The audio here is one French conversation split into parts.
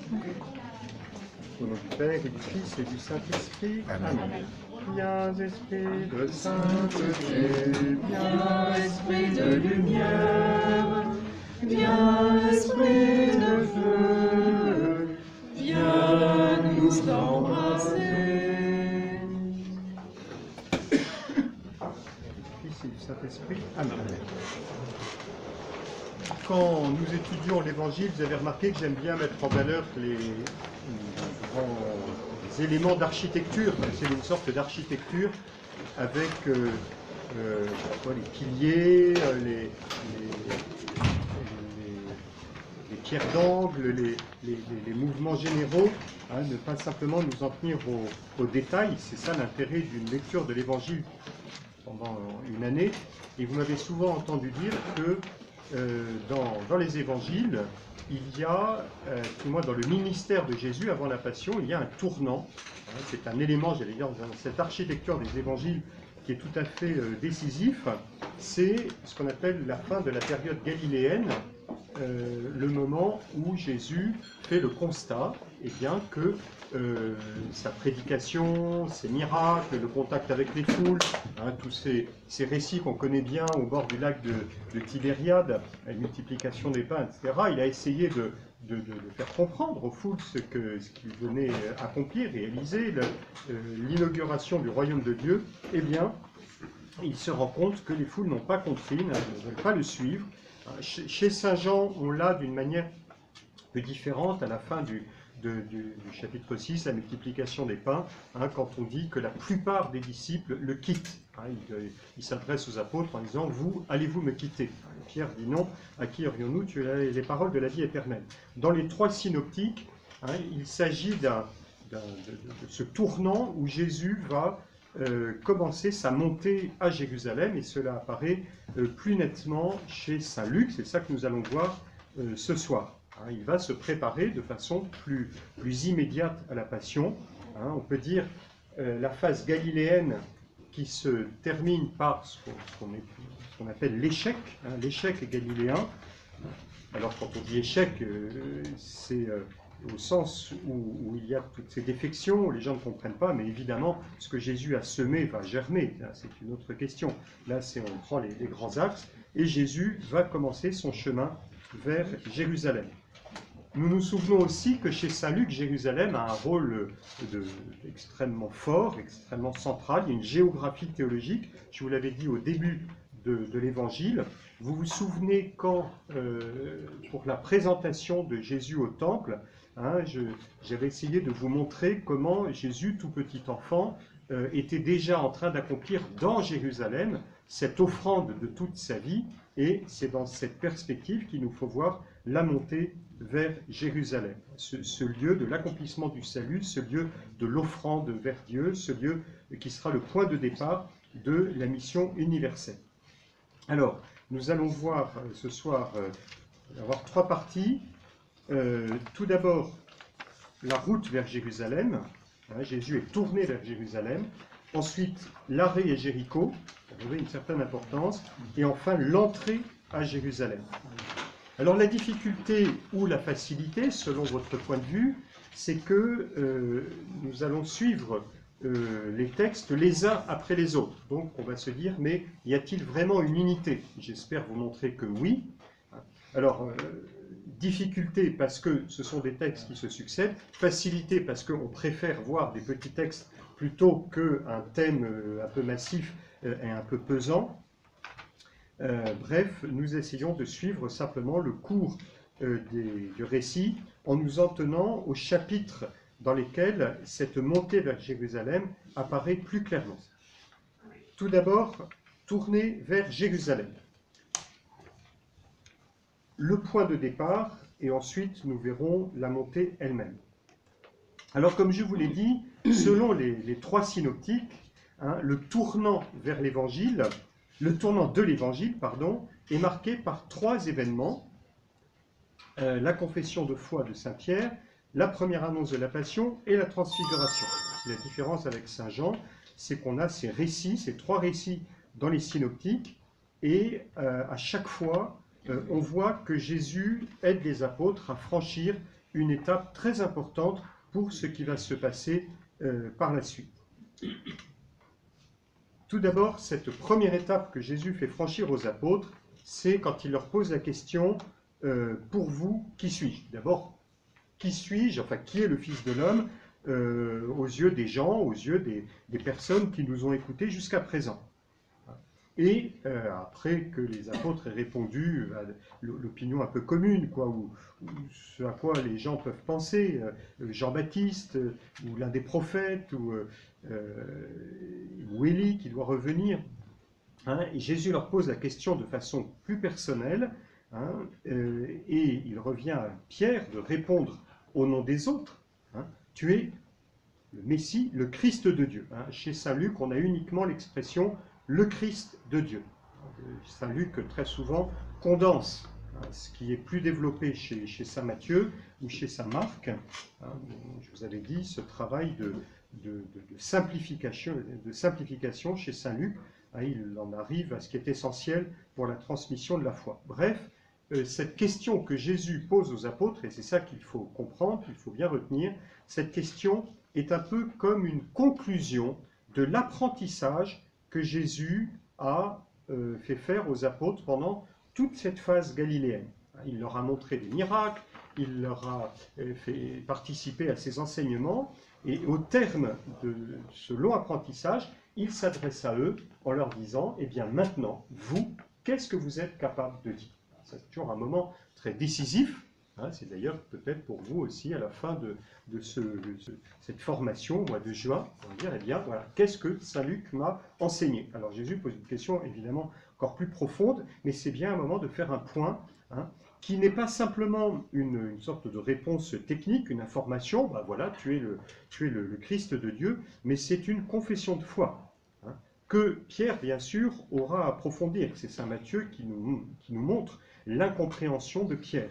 Au nom du Père et du Fils et du Saint-Esprit. Amen. Amen. Viens, Esprit de sainteté, viens, Esprit de lumière, viens, Esprit de feu, viens nous embrasser. Du Fils et du Saint-Esprit. Amen. Quand nous étudions l'Évangile, vous avez remarqué que j'aime bien mettre en valeur les grands éléments d'architecture. C'est une sorte d'architecture avec les piliers, les pierres d'angle, les mouvements généraux, hein, ne pas simplement nous en tenir aux détails. C'est ça l'intérêt d'une lecture de l'Évangile pendant une année. Et vous m'avez souvent entendu dire que dans les évangiles, il y a, tout moins dans le ministère de Jésus avant la Passion, il y a un tournant. C'est un élément, j'allais dire, dans cette architecture des évangiles qui est tout à fait décisif. C'est ce qu'on appelle la fin de la période galiléenne, le moment où Jésus fait le constat que sa prédication, ses miracles, le contact avec les foules, hein, tous ces récits qu'on connaît bien au bord du lac de Tibériade, la multiplication des pains, etc., il a essayé de faire comprendre aux foules ce qu'il venait accomplir, réaliser, l'inauguration du royaume de Dieu. Eh bien, il se rend compte que les foules n'ont pas compris, ne veulent pas le suivre. Chez Saint Jean, on l'a d'une manière un peu différente à la fin du chapitre 6, la multiplication des pains, hein, quand on dit que la plupart des disciples le quittent. Hein, il s'adresse aux apôtres en disant « Vous, allez-vous me quitter ?» Pierre dit « Non, à qui aurions-nous? Tu as les paroles de la vie éternelle. » Dans les trois synoptiques, hein, il s'agit de ce tournant où Jésus va commencer sa montée à Jérusalem, et cela apparaît plus nettement chez Saint Luc. C'est ça que nous allons voir ce soir. Hein, il va se préparer de façon plus immédiate à la Passion. Hein, on peut dire la phase galiléenne qui se termine par ce qu'on appelle l'échec, hein, l'échec galiléen. Alors quand on dit échec, c'est au sens où il y a toutes ces défections, où les gens ne comprennent pas, mais évidemment, ce que Jésus a semé va germer, c'est une autre question. Là, on prend les grands axes, et Jésus va commencer son chemin vers Jérusalem. Nous nous souvenons aussi que chez Saint Luc, Jérusalem a un rôle extrêmement fort, extrêmement central. Il y a une géographie théologique. Je vous l'avais dit au début de l'Évangile. Vous vous souvenez quand, pour la présentation de Jésus au temple, hein, j'avais essayé de vous montrer comment Jésus, tout petit enfant, était déjà en train d'accomplir dans Jérusalem cette offrande de toute sa vie. Et c'est dans cette perspective qu'il nous faut voir la montée vers Jérusalem, ce lieu de l'accomplissement du salut, ce lieu de l'offrande vers Dieu, ce lieu qui sera le point de départ de la mission universelle. Alors, nous allons voir ce soir avoir trois parties. Tout d'abord, la route vers Jérusalem. Hein, Jésus est tourné vers Jérusalem. Ensuite, l'arrêt à Jéricho, ça avait une certaine importance. Et enfin, l'entrée à Jérusalem. Alors la difficulté ou la facilité, selon votre point de vue, c'est que nous allons suivre les textes les uns après les autres. Donc on va se dire, mais y a-t-il vraiment une unité? J'espère vous montrer que oui. Alors, difficulté parce que ce sont des textes qui se succèdent, facilité parce qu'on préfère voir des petits textes plutôt qu'un thème un peu massif et un peu pesant. Bref, nous essayons de suivre simplement le cours du récit en nous en tenant aux chapitres dans lesquels cette montée vers Jérusalem apparaît plus clairement. Tout d'abord, tourner vers Jérusalem. Le point de départ, et ensuite nous verrons la montée elle-même. Alors, comme je vous l'ai dit, selon les trois synoptiques, hein, le tournant vers l'Évangile, le tournant de l'Évangile, est marqué par trois événements. La confession de foi de Saint Pierre, la première annonce de la Passion et la transfiguration. La différence avec Saint Jean, c'est qu'on a ces récits, ces trois récits dans les synoptiques, et à chaque fois, on voit que Jésus aide les apôtres à franchir une étape très importante pour ce qui va se passer par la suite. Tout d'abord, cette première étape que Jésus fait franchir aux apôtres, c'est quand il leur pose la question « Pour vous, qui suis-je » D'abord, qui suis-je, enfin qui est le Fils de l'homme aux yeux des gens, aux yeux des personnes qui nous ont écoutés jusqu'à présent. Et après que les apôtres aient répondu à l'opinion un peu commune, quoi, ou ce à quoi les gens peuvent penser, Jean-Baptiste, ou l'un des prophètes, ou Élie qui doit revenir, hein, et Jésus leur pose la question de façon plus personnelle, hein, et il revient à Pierre de répondre au nom des autres, hein, tu es le Messie, le Christ de Dieu. Hein. Chez saint Luc, on a uniquement l'expression le Christ de Dieu. Saint Luc, très souvent, condense ce qui est plus développé chez saint Matthieu ou chez saint Marc. Je vous avais dit, ce travail de simplification chez saint Luc, il en arrive à ce qui est essentiel pour la transmission de la foi. Bref, cette question que Jésus pose aux apôtres, et c'est ça qu'il faut comprendre, qu'il faut bien retenir, cette question est un peu comme une conclusion de l'apprentissage que Jésus a fait faire aux apôtres pendant toute cette phase galiléenne. Il leur a montré des miracles, il leur a fait participer à ses enseignements, et au terme de ce long apprentissage, il s'adresse à eux en leur disant « Eh bien maintenant, vous, qu'est-ce que vous êtes capable de dire ?» C'est toujours un moment très décisif. Hein, c'est d'ailleurs peut-être pour vous aussi, à la fin de cette formation, au mois de juin, on va dire, eh bien, voilà, qu'est-ce que saint Luc m'a enseigné? Alors Jésus pose une question évidemment encore plus profonde, mais c'est bien un moment de faire un point, hein, qui n'est pas simplement une sorte de réponse technique, une information, ben voilà, tu es le Christ de Dieu, mais c'est une confession de foi, hein, que Pierre, bien sûr, aura à approfondir. C'est saint Matthieu qui nous montre l'incompréhension de Pierre.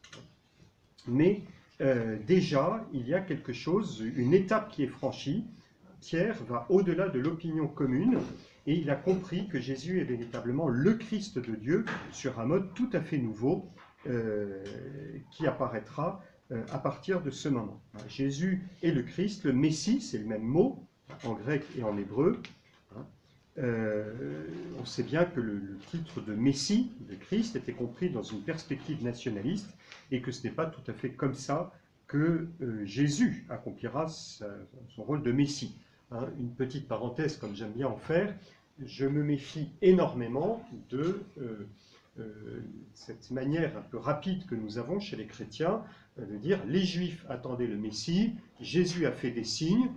Mais déjà, il y a quelque chose, une étape qui est franchie. Pierre va au-delà de l'opinion commune et il a compris que Jésus est véritablement le Christ de Dieu sur un mode tout à fait nouveau qui apparaîtra à partir de ce moment. Jésus est le Christ, le Messie, c'est le même mot en grec et en hébreu. On sait bien que le titre de Messie, de Christ, était compris dans une perspective nationaliste et que ce n'est pas tout à fait comme ça que Jésus accomplira son rôle de Messie. Hein, une petite parenthèse, comme j'aime bien en faire, je me méfie énormément de cette manière un peu rapide que nous avons chez les chrétiens de dire les Juifs attendaient le Messie, Jésus a fait des signes,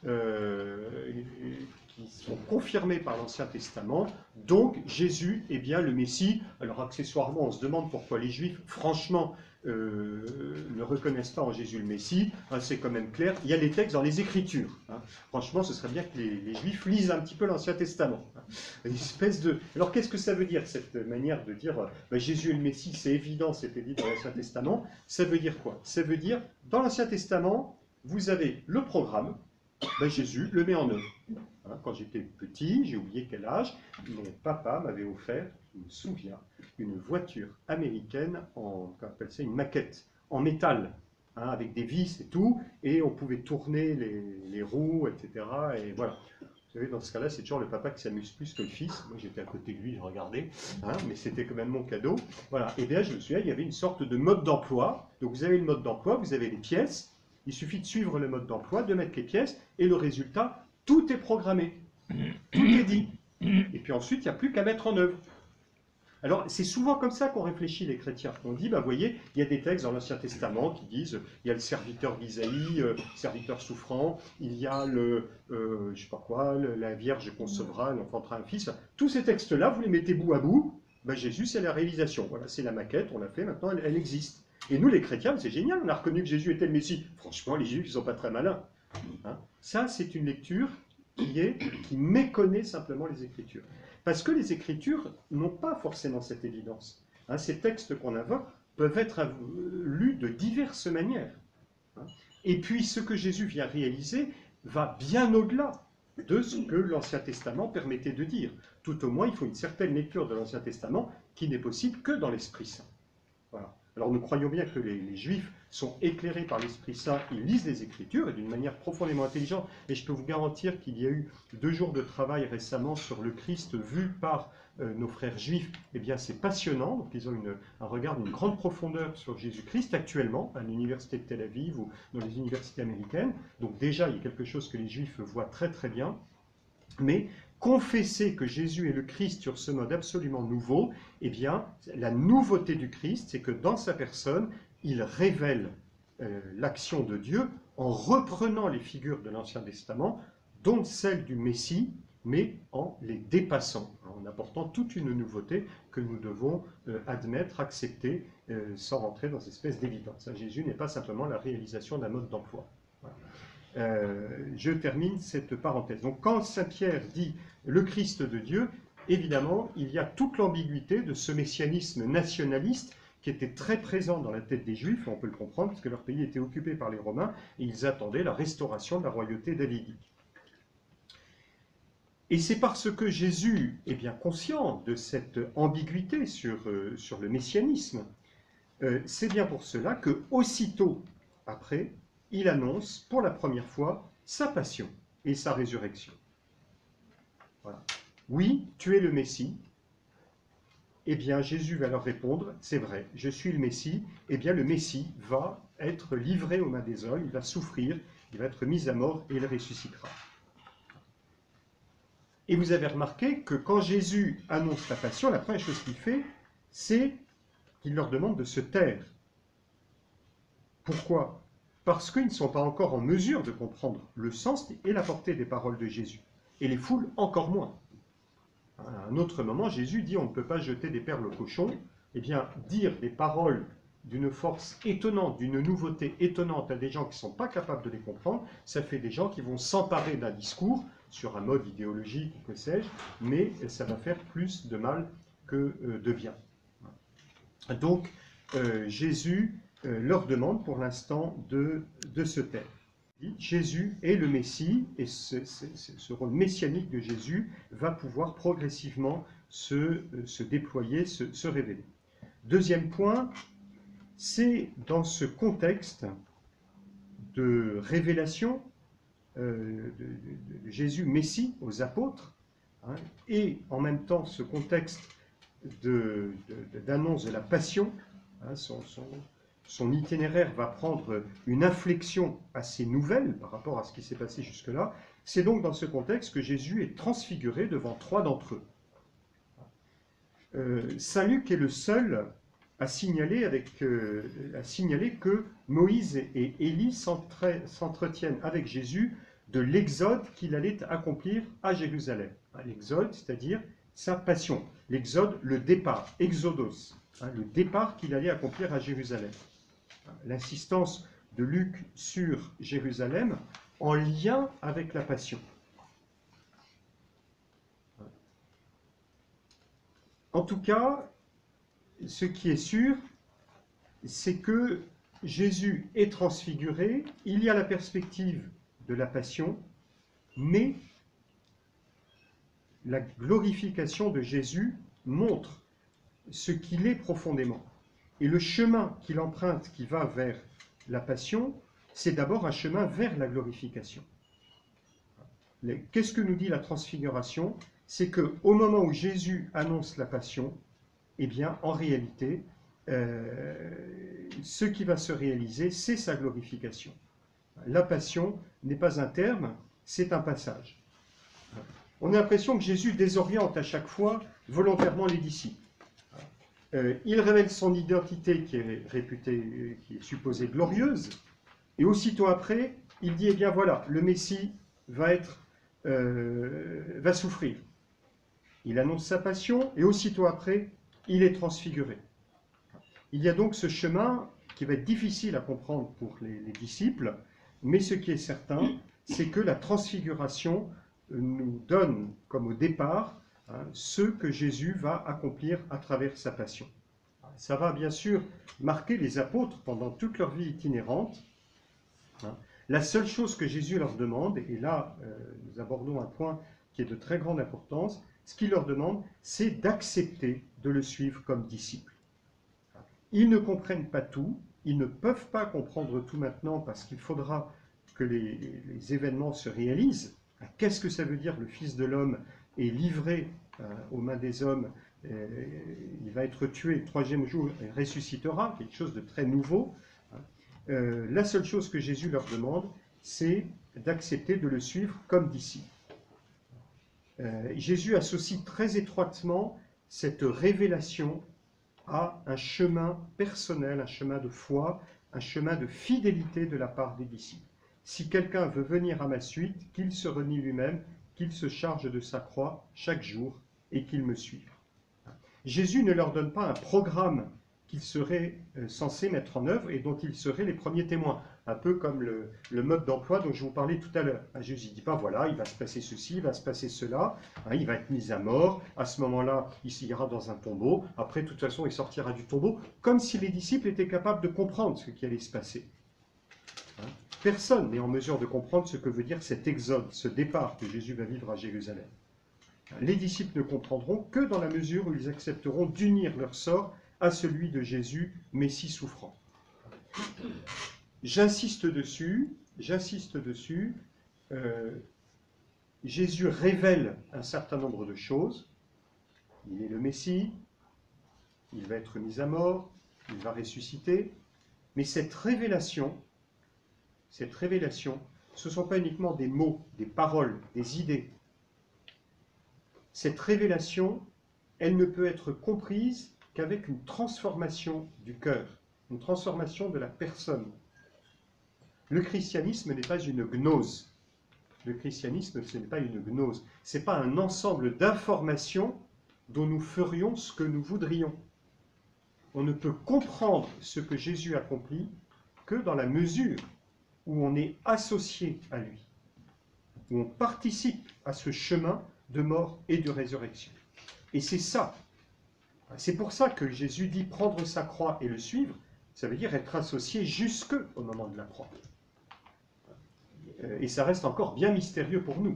qui sont confirmés par l'Ancien Testament, donc Jésus est bien le Messie. Alors accessoirement, on se demande pourquoi les Juifs, franchement, ne reconnaissent pas en Jésus le Messie. Hein, c'est quand même clair, il y a les textes dans les Écritures. Hein. Franchement, ce serait bien que les Juifs lisent un petit peu l'Ancien Testament. Hein. Une espèce de... Alors qu'est-ce que ça veut dire, cette manière de dire Jésus est le Messie, c'est évident, c'était dit dans l'Ancien Testament. Ça veut dire quoi? Ça veut dire, dans l'Ancien Testament, vous avez le programme, Jésus le met en œuvre. Hein, quand j'étais petit, j'ai oublié quel âge, mon papa m'avait offert, je me souviens, une voiture américaine, on appelle ça une maquette, en métal, hein, avec des vis et tout, et on pouvait tourner les roues, etc. Et voilà. Vous savez, dans ce cas-là, c'est toujours le papa qui s'amuse plus que le fils. Moi, j'étais à côté de lui, je regardais, hein, mais c'était quand même mon cadeau. Voilà. Et bien, je me souviens, il y avait une sorte de mode d'emploi. Donc, vous avez le mode d'emploi, vous avez les pièces. Il suffit de suivre le mode d'emploi, de mettre les pièces, et le résultat, tout est programmé. Tout est dit. Et puis ensuite, il n'y a plus qu'à mettre en œuvre. Alors, c'est souvent comme ça qu'on réfléchit, les chrétiens. On dit, vous voyez, il y a des textes dans l'Ancien Testament qui disent, il y a le serviteur d'Isaïe, serviteur souffrant, il y a je sais pas quoi, la Vierge concevra, elle enfantera un fils. Tous ces textes-là, vous les mettez bout à bout, Jésus, c'est la réalisation. Voilà, c'est la maquette, on l'a fait, maintenant elle existe. Et nous, les chrétiens, c'est génial, on a reconnu que Jésus était le Messie. Franchement, les Juifs, ils ne sont pas très malins. Hein, ça, c'est une lecture qui méconnaît simplement les Écritures. Parce que les Écritures n'ont pas forcément cette évidence. Hein, ces textes qu'on invoque peuvent être lus de diverses manières. Hein, et puis, ce que Jésus vient réaliser va bien au-delà de ce que l'Ancien Testament permettait de dire. Tout au moins, il faut une certaine lecture de l'Ancien Testament qui n'est possible que dans l'Esprit Saint. Voilà. Alors nous croyons bien que les Juifs sont éclairés par l'Esprit Saint, ils lisent les Écritures et d'une manière profondément intelligente. Et je peux vous garantir qu'il y a eu 2 jours de travail récemment sur le Christ vu par nos frères juifs. Eh bien c'est passionnant, donc ils ont un regard d'une grande profondeur sur Jésus-Christ actuellement à l'université de Tel Aviv ou dans les universités américaines. Donc déjà il y a quelque chose que les Juifs voient très très bien. Mais confesser que Jésus est le Christ sur ce mode absolument nouveau, eh bien, la nouveauté du Christ, c'est que dans sa personne, il révèle l'action de Dieu en reprenant les figures de l'Ancien Testament, dont celle du Messie, mais en les dépassant, en apportant toute une nouveauté que nous devons admettre, accepter, sans rentrer dans cette espèce d'évidence. Jésus n'est pas simplement la réalisation d'un mode d'emploi. Voilà. Je termine cette parenthèse. Donc quand Saint Pierre dit le Christ de Dieu, évidemment, il y a toute l'ambiguïté de ce messianisme nationaliste qui était très présent dans la tête des Juifs, on peut le comprendre, parce que leur pays était occupé par les Romains, et ils attendaient la restauration de la royauté davidique. Et c'est parce que Jésus est bien conscient de cette ambiguïté sur le messianisme, c'est bien pour cela que aussitôt après, il annonce pour la première fois sa passion et sa résurrection. Voilà. Oui, tu es le Messie. Eh bien, Jésus va leur répondre, c'est vrai, je suis le Messie. Eh bien, le Messie va être livré aux mains des hommes, il va souffrir, il va être mis à mort et il ressuscitera. Et vous avez remarqué que quand Jésus annonce la passion, la première chose qu'il fait, c'est qu'il leur demande de se taire. Pourquoi ? Parce qu'ils ne sont pas encore en mesure de comprendre le sens et la portée des paroles de Jésus. Et les foules encore moins. À un autre moment, Jésus dit on ne peut pas jeter des perles au cochon. Eh bien, dire des paroles d'une force étonnante, d'une nouveauté étonnante à des gens qui ne sont pas capables de les comprendre, ça fait des gens qui vont s'emparer d'un discours sur un mode idéologique, que sais-je, mais ça va faire plus de mal que de bien. Donc, Jésus leur demande pour l'instant de se taire. Jésus est le Messie et ce rôle messianique de Jésus va pouvoir progressivement se déployer, se révéler. Deuxième point, c'est dans ce contexte de révélation de Jésus Messie aux apôtres, hein, et en même temps ce contexte d'annonce de la passion, hein, son itinéraire va prendre une inflexion assez nouvelle par rapport à ce qui s'est passé jusque-là. C'est donc dans ce contexte que Jésus est transfiguré devant 3 d'entre eux. Saint Luc est le seul à signaler que Moïse et Élie s'entretiennent avec Jésus de l'exode qu'il allait accomplir à Jérusalem. L'exode, c'est-à-dire sa passion. L'exode, le départ, exodos, hein, le départ qu'il allait accomplir à Jérusalem. L'insistance de Luc sur Jérusalem en lien avec la passion. En tout cas, ce qui est sûr, c'est que Jésus est transfiguré, il y a la perspective de la passion, mais la glorification de Jésus montre ce qu'il est profondément. Et le chemin qu'il emprunte, qui va vers la passion, c'est d'abord un chemin vers la glorification. Qu'est-ce que nous dit la transfiguration? C'est qu'au moment où Jésus annonce la passion, eh bien, en réalité, ce qui va se réaliser, c'est sa glorification. La passion n'est pas un terme, c'est un passage. On a l'impression que Jésus désoriente à chaque fois volontairement les disciples. Il révèle son identité qui est réputée, qui est supposée glorieuse, et aussitôt après, il dit, eh bien voilà, le Messie va souffrir. Il annonce sa passion, et aussitôt après, il est transfiguré. Il y a donc ce chemin qui va être difficile à comprendre pour les disciples, mais ce qui est certain, c'est que la transfiguration nous donne comme au départ ce que Jésus va accomplir à travers sa passion. Ça va bien sûr marquer les apôtres pendant toute leur vie itinérante. La seule chose que Jésus leur demande, et là nous abordons un point qui est de très grande importance, ce qu'il leur demande, c'est d'accepter de le suivre comme disciple. Ils ne comprennent pas tout, ils ne peuvent pas comprendre tout maintenant parce qu'il faudra que les événements se réalisent. Qu'est-ce que ça veut dire le Fils de l'homme est livré aux mains des hommes, il va être tué le troisième jour et ressuscitera, quelque chose de très nouveau. La seule chose que Jésus leur demande, c'est d'accepter de le suivre comme disciple. Jésus associe très étroitement cette révélation à un chemin personnel, un chemin de foi, un chemin de fidélité de la part des disciples. Si quelqu'un veut venir à ma suite, qu'il se renie lui-même, qu'il se charge de sa croix chaque jour et qu'il me suive. Jésus ne leur donne pas un programme qu'ils seraient censés mettre en œuvre et dont ils seraient les premiers témoins. Un peu comme le mode d'emploi dont je vous parlais tout à l'heure. Jésus ne dit pas, voilà, il va se passer ceci, il va se passer cela, il va être mis à mort, à ce moment-là, il ira dans un tombeau, après, de toute façon, il sortira du tombeau, comme si les disciples étaient capables de comprendre ce qui allait se passer. Personne n'est en mesure de comprendre ce que veut dire cet exode, ce départ que Jésus va vivre à Jérusalem. Les disciples ne comprendront que dans la mesure où ils accepteront d'unir leur sort à celui de Jésus, Messie souffrant. J'insiste dessus, Jésus révèle un certain nombre de choses. Il est le Messie, il va être mis à mort, il va ressusciter, mais cette révélation, ce ne sont pas uniquement des mots, des paroles, des idées. Cette révélation, elle ne peut être comprise qu'avec une transformation du cœur, une transformation de la personne. Le christianisme n'est pas une gnose. Le christianisme, ce n'est pas une gnose. Ce n'est pas un ensemble d'informations dont nous ferions ce que nous voudrions. On ne peut comprendre ce que Jésus accomplit que dans la mesure où on est associé à lui, où on participe à ce chemin de mort et de résurrection. Et c'est ça. C'est pour ça que Jésus dit prendre sa croix et le suivre, ça veut dire être associé jusque au moment de la croix. Et ça reste encore bien mystérieux pour nous.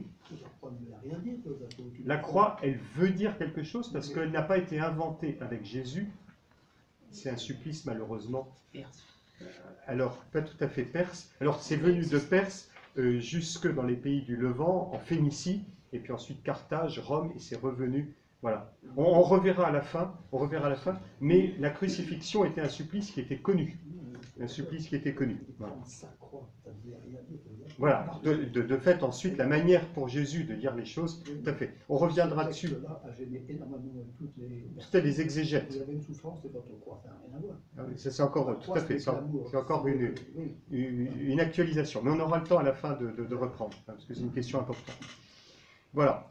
La croix, elle veut dire quelque chose parce qu'elle n'a pas été inventée avec Jésus. C'est un supplice malheureusement. Alors, pas tout à fait perse. Alors, c'est venu de Perse jusque dans les pays du Levant, en Phénicie, et puis ensuite Carthage, Rome, et c'est revenu. Voilà. On reverra à la fin, mais la crucifixion était un supplice qui était connu. Un supplice qui était connu. Voilà. De fait, ensuite, la manière pour Jésus de dire les choses, tout à fait. On reviendra dessus. Toutes les exégètes. Vous avez une souffrance, c'est votre croix, ça n'a rien à voir. Ah oui, ça c'est encore, tout à fait, c'est encore une actualisation. Mais on aura le temps à la fin de reprendre, parce que c'est une question importante. Voilà.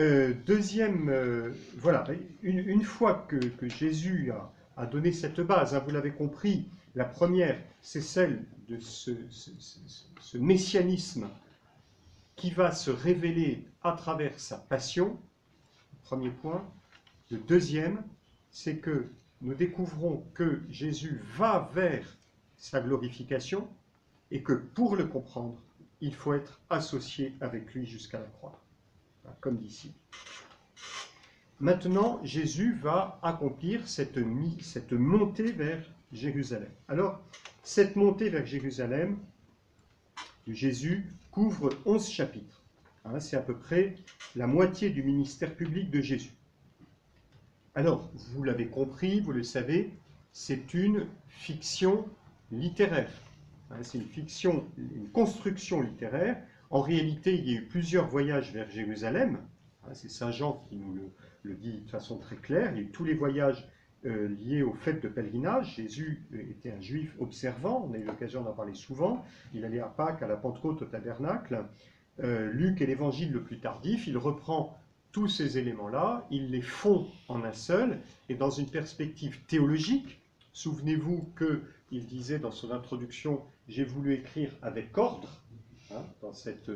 Voilà. Une fois que Jésus a donné cette base, vous l'avez compris, la première, c'est celle de ce messianisme qui va se révéler à travers sa passion. Premier point. Le deuxième, c'est que nous découvrons que Jésus va vers sa glorification et que pour le comprendre, il faut être associé avec lui jusqu'à la croix, comme disciple. Maintenant, Jésus va accomplir cette montée vers Jérusalem. Alors, cette montée vers Jérusalem de Jésus couvre 11 chapitres. C'est à peu près la moitié du ministère public de Jésus. Alors, vous l'avez compris, vous le savez, c'est une fiction littéraire. C'est une fiction, une construction littéraire. En réalité, il y a eu plusieurs voyages vers Jérusalem. C'est Saint Jean qui nous le dit de façon très claire. Il y a eu tous les voyages liés aux fêtes de pèlerinage. Jésus était un juif observant, on a eu l'occasion d'en parler souvent. Il allait à Pâques, à la Pentecôte, au tabernacle. Luc est l'évangile le plus tardif, il reprend tous ces éléments-là, il les fond en un seul, et dans une perspective théologique. Souvenez-vous qu'il disait dans son introduction « J'ai voulu écrire avec ordre », dans cette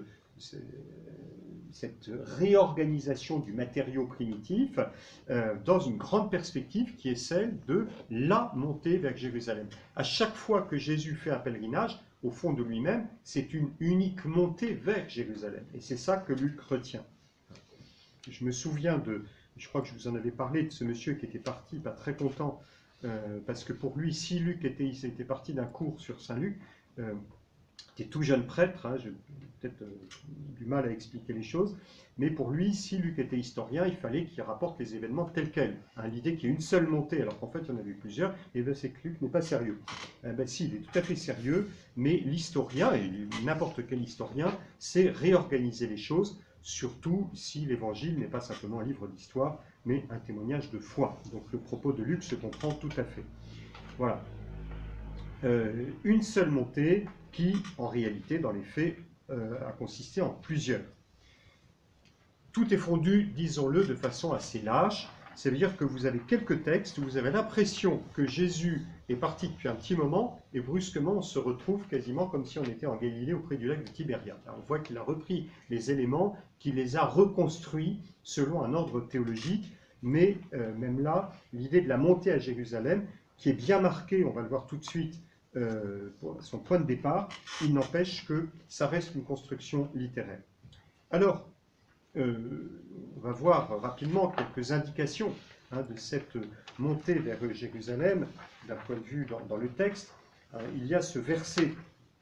réorganisation du matériau primitif, dans une grande perspective qui est celle de la montée vers Jérusalem. À chaque fois que Jésus fait un pèlerinage, au fond de lui-même, c'est une unique montée vers Jérusalem. Et c'est ça que Luc retient. Je me souviens je crois que je vous en avais parlé, de ce monsieur qui était parti, pas très content, parce que pour lui, si Luc était parti d'un cours sur Saint Luc, était tout jeune prêtre, hein, j'ai peut-être du mal à expliquer les choses, mais pour lui, si Luc était historien, il fallait qu'il rapporte les événements tels quels. Hein, l'idée qu'il y ait une seule montée, alors qu'en fait il y en avait plusieurs, et bien c'est que Luc n'est pas sérieux. Si, il est tout à fait sérieux, mais l'historien, et n'importe quel historien, sait réorganiser les choses, surtout si l'évangile n'est pas simplement un livre d'histoire, mais un témoignage de foi. Donc le propos de Luc se comprend tout à fait. Voilà. Une seule montée qui, en réalité, dans les faits, a consisté en plusieurs. Tout est fondu, disons-le, de façon assez lâche. Ça veut dire que vous avez quelques textes où vous avez l'impression que Jésus est parti depuis un petit moment, et brusquement on se retrouve quasiment comme si on était en Galilée auprès du lac de Tibériade. On voit qu'il a repris les éléments, qu'il les a reconstruits selon un ordre théologique, mais même là, l'idée de la montée à Jérusalem, qui est bien marquée, on va le voir tout de suite, pour son point de départ, il n'empêche que ça reste une construction littéraire. Alors, on va voir rapidement quelques indications de cette montée vers Jérusalem, d'un point de vue dans le texte. Il y a ce verset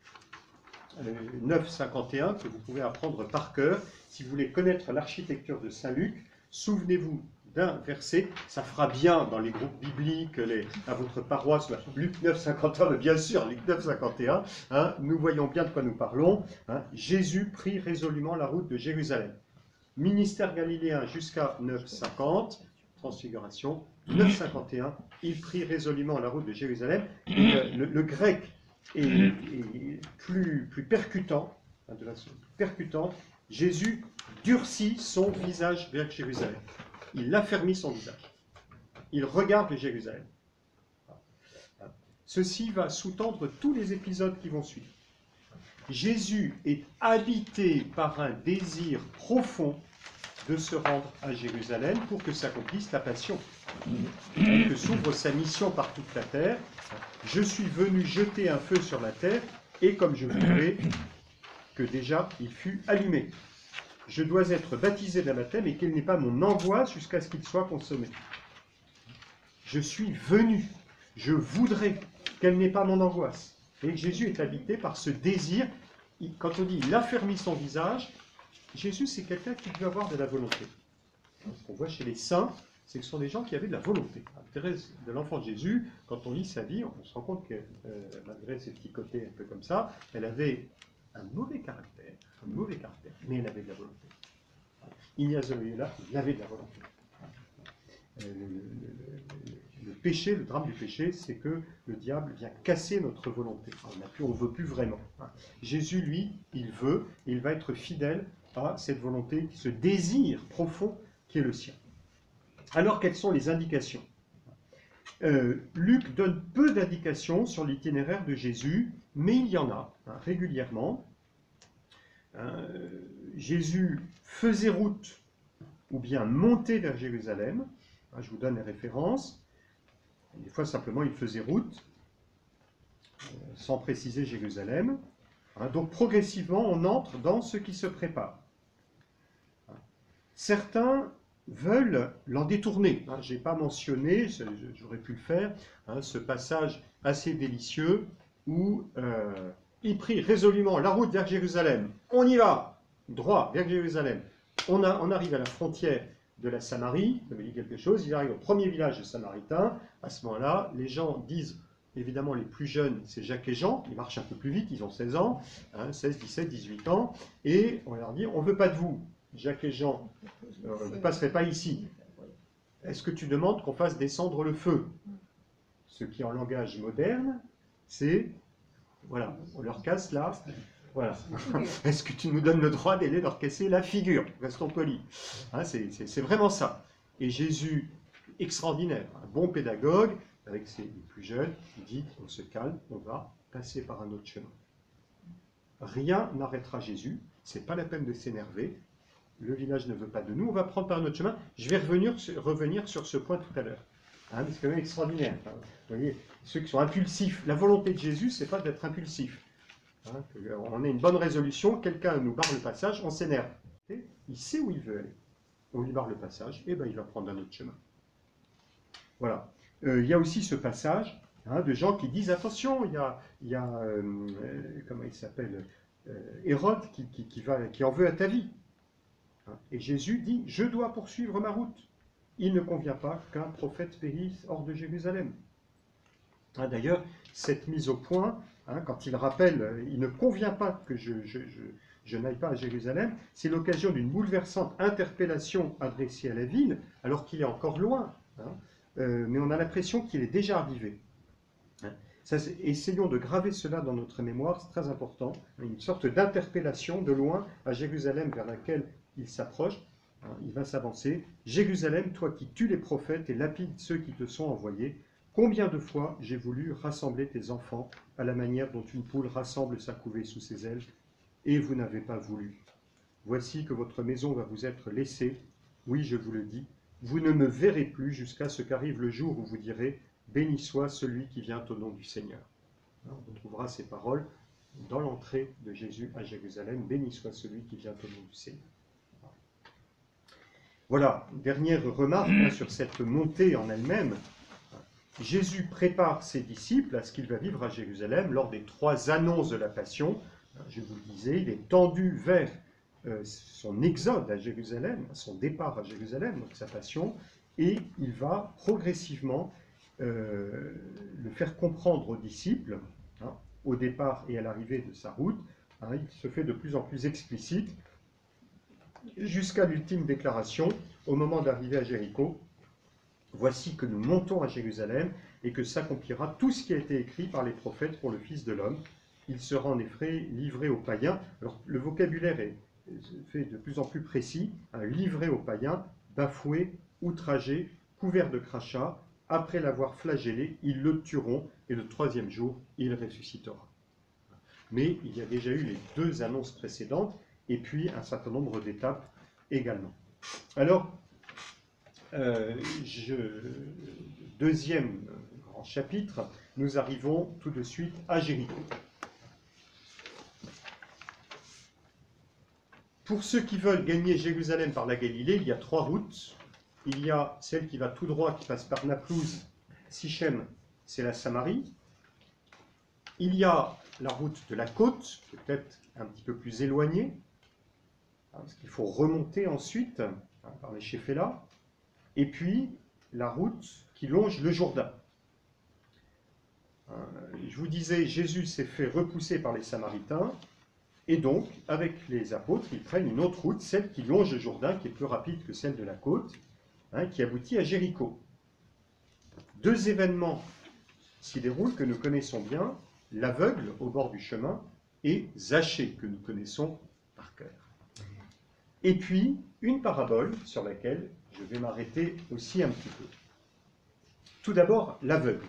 9,51 que vous pouvez apprendre par cœur. Si vous voulez connaître l'architecture de Saint Luc, souvenez-vous d'un verset, ça fera bien dans les groupes bibliques, à votre paroisse, Luc 9,51, mais bien sûr, Luc 9,51, nous voyons bien de quoi nous parlons. Jésus prit résolument la route de Jérusalem. Ministère galiléen jusqu'à 9,50, transfiguration, 9,51, il prit résolument la route de Jérusalem. Et le grec est plus percutant, de façon percutante. Jésus durcit son visage vers Jérusalem. Il affermit son visage. Il regarde Jérusalem. Ceci va sous-tendre tous les épisodes qui vont suivre. Jésus est habité par un désir profond de se rendre à Jérusalem pour que s'accomplisse la passion, que s'ouvre sa mission par toute la terre. Je suis venu jeter un feu sur la terre, et comme je voudrais que déjà il fût allumé. Je dois être baptisé d'un baptême et quelle n'est pas mon angoisse jusqu'à ce qu'il soit consommé. Je suis venu, je voudrais quelle n'est pas mon angoisse. Et Jésus est habité par ce désir. Quand on dit il affermit son visage, Jésus c'est quelqu'un qui veut avoir de la volonté. Ce qu'on voit chez les saints, c'est que ce sont des gens qui avaient de la volonté. Thérèse de l'enfant Jésus, quand on lit sa vie, on se rend compte que malgré ses petits côtés un peu comme ça, elle avait un mauvais caractère, mais elle avait de la volonté. Ignace de Loyola, il avait de la volonté. Le péché, le drame du péché, c'est que le diable vient casser notre volonté. On ne veut plus vraiment. Jésus, lui, il veut, et il va être fidèle à cette volonté, ce désir profond qui est le sien. Alors, quelles sont les indications ? Luc donne peu d'indications sur l'itinéraire de Jésus, mais il y en a régulièrement. Jésus faisait route ou bien montait vers Jérusalem. Je vous donne les références. Des fois, simplement, il faisait route, sans préciser Jérusalem. Donc, progressivement, on entre dans ce qui se prépare. Certains veulent l'en détourner. Je n'ai pas mentionné, j'aurais pu le faire, ce passage assez délicieux où il prit résolument la route vers Jérusalem. On y va, droit vers Jérusalem. On arrive à la frontière de la Samarie, ça veut dire quelque chose, il arrive au premier village samaritain. À ce moment-là, les gens disent, évidemment les plus jeunes, c'est Jacques et Jean, ils marchent un peu plus vite, ils ont 16 ans, 16, 17, 18 ans, et on leur dit, on ne veut pas de vous. Jacques et Jean, vous ne passerez pas ici. Est-ce que tu demandes qu'on fasse descendre le feu? Ce qui, en langage moderne, c'est, voilà, on leur casse là, voilà. Est-ce que tu nous donnes le droit d'aller leur casser la figure? Restons polis. C'est vraiment ça. Et Jésus, extraordinaire, un bon pédagogue, avec ses plus jeunes, il dit, on se calme, on va passer par un autre chemin. Rien n'arrêtera Jésus, c'est pas la peine de s'énerver. Le village ne veut pas de nous, on va prendre par un autre chemin. Je vais revenir sur ce point tout à l'heure. C'est quand même extraordinaire. Vous voyez, ceux qui sont impulsifs, la volonté de Jésus, c'est pas d'être impulsif. On a une bonne résolution, quelqu'un nous barre le passage, on s'énerve. Il sait où il veut aller. On lui barre le passage, et ben il va prendre un autre chemin. Voilà. il y a aussi ce passage de gens qui disent attention, il y a comment il s'appelle, Hérode qui en veut à ta vie. Et Jésus dit, je dois poursuivre ma route. Il ne convient pas qu'un prophète périsse hors de Jérusalem. D'ailleurs, cette mise au point, quand il rappelle, il ne convient pas que je n'aille pas à Jérusalem, c'est l'occasion d'une bouleversante interpellation adressée à la ville, alors qu'il est encore loin. Mais on a l'impression qu'il est déjà arrivé. Essayons de graver cela dans notre mémoire, c'est très important. Une sorte d'interpellation de loin à Jérusalem vers laquelle il s'approche. Il va s'avancer. Jérusalem, toi qui tues les prophètes et lapides ceux qui te sont envoyés, combien de fois j'ai voulu rassembler tes enfants à la manière dont une poule rassemble sa couvée sous ses ailes, et vous n'avez pas voulu. Voici que votre maison va vous être laissée. Oui, je vous le dis, vous ne me verrez plus jusqu'à ce qu'arrive le jour où vous direz « Béni soit celui qui vient au nom du Seigneur ». On retrouvera ces paroles dans l'entrée de Jésus à Jérusalem. « Béni soit celui qui vient au nom du Seigneur ». Voilà, dernière remarque sur cette montée en elle-même. Jésus prépare ses disciples à ce qu'il va vivre à Jérusalem lors des 3 annonces de la Passion. Je vous le disais, il est tendu vers son exode à Jérusalem, son départ à Jérusalem, donc sa Passion, et il va progressivement le faire comprendre aux disciples, au départ et à l'arrivée de sa route. Il se fait de plus en plus explicite, jusqu'à l'ultime déclaration, au moment d'arriver à Jéricho. Voici que nous montons à Jérusalem et que s'accomplira tout ce qui a été écrit par les prophètes pour le Fils de l'homme. Il sera en effet livré aux païens. Alors, le vocabulaire est fait de plus en plus précis. Livré aux païens, bafoué, outragé, couvert de crachats. Après l'avoir flagellé, ils le tueront et le 3e jour, il ressuscitera. Mais il y a déjà eu les 2 annonces précédentes et puis un certain nombre d'étapes également. Alors, deuxième grand chapitre, nous arrivons tout de suite à Jéricho. Pour ceux qui veulent gagner Jérusalem par la Galilée, il y a 3 routes. Il y a celle qui va tout droit, qui passe par Naplouse, Sichem, c'est la Samarie. Il y a la route de la côte, peut-être un petit peu plus éloignée, parce qu'il faut remonter ensuite par les Shéphéla. Et puis, la route qui longe le Jourdain. Je vous disais, Jésus s'est fait repousser par les Samaritains, et donc, avec les apôtres, ils prennent une autre route, celle qui longe le Jourdain, qui est plus rapide que celle de la côte, qui aboutit à Jéricho. 2 événements s'y déroulent que nous connaissons bien, l'aveugle au bord du chemin, et Zachée, que nous connaissons par cœur. Et puis, une parabole sur laquelle je vais m'arrêter aussi un petit peu. Tout d'abord, l'aveugle.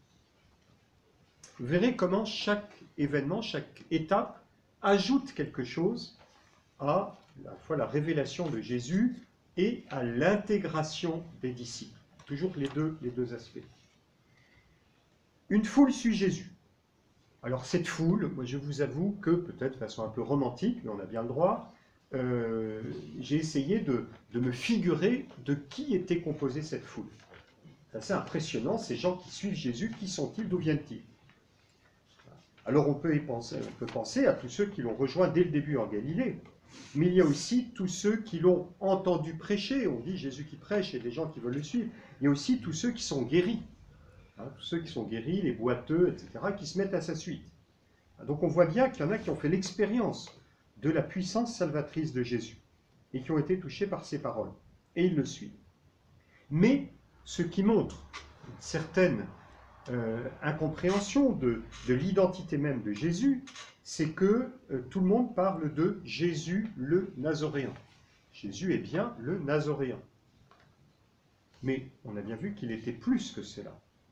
Vous verrez comment chaque événement, chaque étape ajoute quelque chose à la fois la révélation de Jésus et à l'intégration des disciples. Toujours les deux aspects. Une foule suit Jésus. Alors cette foule, moi je vous avoue que, peut-être de façon un peu romantique, mais on a bien le droit, j'ai essayé de me figurer de qui était composée cette foule. C'est assez impressionnant, ces gens qui suivent Jésus, qui sont-ils, d'où viennent-ils? Alors on peut penser à tous ceux qui l'ont rejoint dès le début en Galilée, mais il y a aussi tous ceux qui l'ont entendu prêcher. On dit Jésus qui prêche et des gens qui veulent le suivre. Il y a aussi tous ceux qui sont guéris, tous ceux qui sont guéris, les boiteux, etc., qui se mettent à sa suite. Donc on voit bien qu'il y en a qui ont fait l'expérience de la puissance salvatrice de Jésus et qui ont été touchés par ses paroles. Et ils le suivent. Mais ce qui montre une certaine incompréhension de l'identité même de Jésus, c'est que tout le monde parle de Jésus le Nazoréen. Jésus est bien le Nazoréen. Mais on a bien vu qu'il était plus que cela.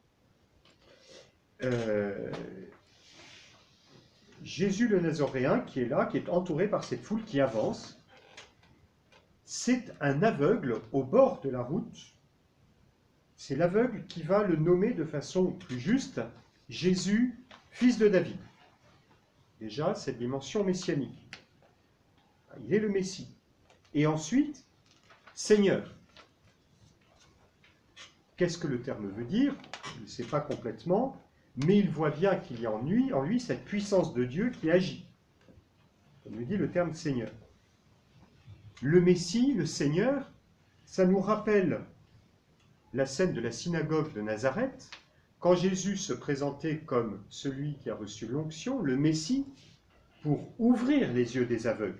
Jésus le Nazoréen qui est là, qui est entouré par cette foule qui avance, c'est un aveugle au bord de la route. C'est l'aveugle qui va le nommer de façon plus juste Jésus, fils de David. Déjà, cette dimension messianique. Il est le Messie. Et ensuite, Seigneur. Qu'est-ce que le terme veut dire? Il ne sait pas complètement, mais il voit bien qu'il y a en lui cette puissance de Dieu qui agit. Comme le dit le terme Seigneur. Le Messie, le Seigneur, ça nous rappelle la scène de la synagogue de Nazareth, quand Jésus se présentait comme celui qui a reçu l'onction, le Messie, pour ouvrir les yeux des aveugles,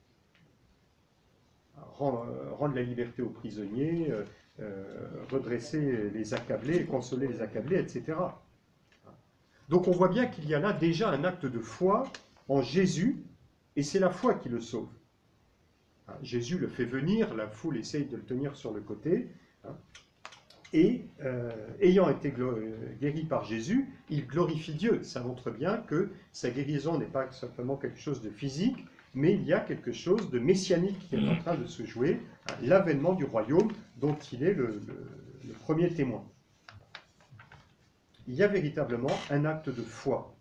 rendre la liberté aux prisonniers, redresser les accablés, consoler les accablés, etc. Donc on voit bien qu'il y a là déjà un acte de foi en Jésus, et c'est la foi qui le sauve. Jésus le fait venir, la foule essaye de le tenir sur le côté, et ayant été guéri par Jésus, il glorifie Dieu. Ça montre bien que sa guérison n'est pas simplement quelque chose de physique, mais il y a quelque chose de messianique qui est en train de se jouer, l'avènement du royaume dont il est le premier témoin. Il y a véritablement un acte de foi.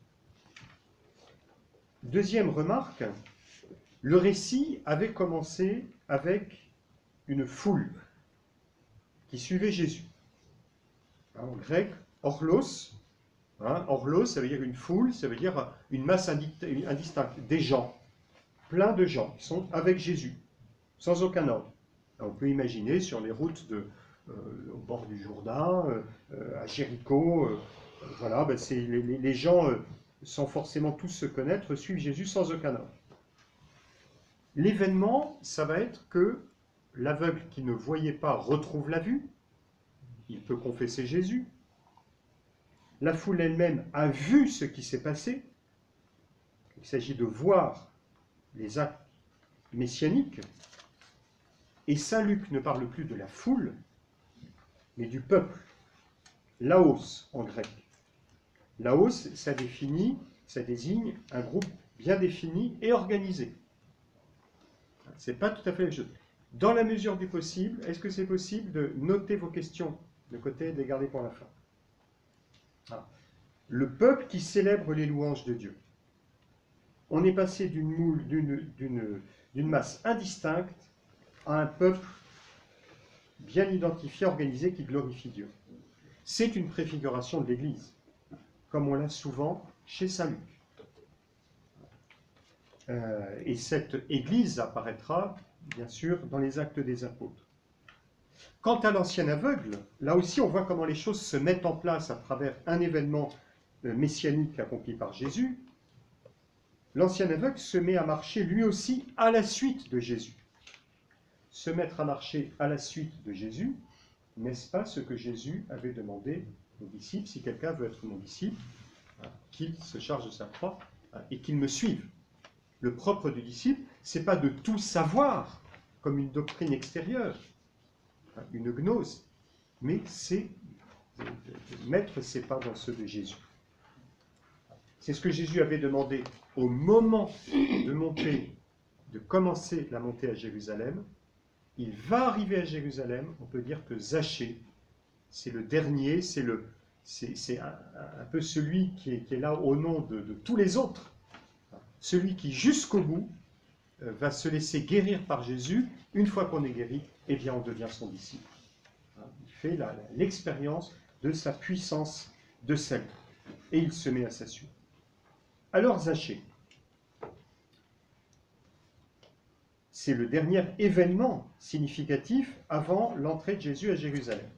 Deuxième remarque, le récit avait commencé avec une foule qui suivait Jésus. En grec, orlos. Orlos, ça veut dire une foule, ça veut dire une masse indistincte, des gens, plein de gens qui sont avec Jésus, sans aucun ordre. On peut imaginer sur les routes au bord du Jourdain, à Jéricho, voilà, les gens, sans forcément tous se connaître, suivent Jésus sans aucun ordre. L'événement, ça va être que l'aveugle qui ne voyait pas retrouve la vue, il peut confesser Jésus. La foule elle-même a vu ce qui s'est passé. Il s'agit de voir les actes messianiques. Et saint Luc ne parle plus de la foule, mais du peuple. Laos en grec. Laos, ça désigne un groupe bien défini et organisé. Ce n'est pas tout à fait la même chose. Dans la mesure du possible, est-ce que c'est possible de noter vos questions de côté et de les garder pour la fin? Le peuple qui célèbre les louanges de Dieu. On est passé d'une masse indistincte à un peuple bien identifié, organisé, qui glorifie Dieu. C'est une préfiguration de l'Église, comme on l'a souvent chez saint Luc. Et cette Église apparaîtra, bien sûr, dans les Actes des Apôtres. Quant à l'ancien aveugle, là aussi on voit comment les choses se mettent en place à travers un événement messianique accompli par Jésus. L'ancien aveugle se met à marcher lui aussi à la suite de Jésus. Se mettre à marcher à la suite de Jésus, n'est-ce pas ce que Jésus avait demandé aux disciples? Si quelqu'un veut être mon disciple, qu'il se charge de sa croix et qu'il me suive. Le propre du disciple, ce n'est pas de tout savoir comme une doctrine extérieure, une gnose, mais c'est de mettre ses pas dans ceux de Jésus. C'est ce que Jésus avait demandé au moment de commencer la montée à Jérusalem. Il va arriver à Jérusalem, on peut dire que Zachée, c'est le dernier, c'est un peu celui qui est là au nom de tous les autres, celui qui jusqu'au bout va se laisser guérir par Jésus. Une fois qu'on est guéri, eh bien on devient son disciple. Il fait l'expérience de sa puissance de salut. Et il se met à sa suite. Alors Zachée, c'est le dernier événement significatif avant l'entrée de Jésus à Jérusalem.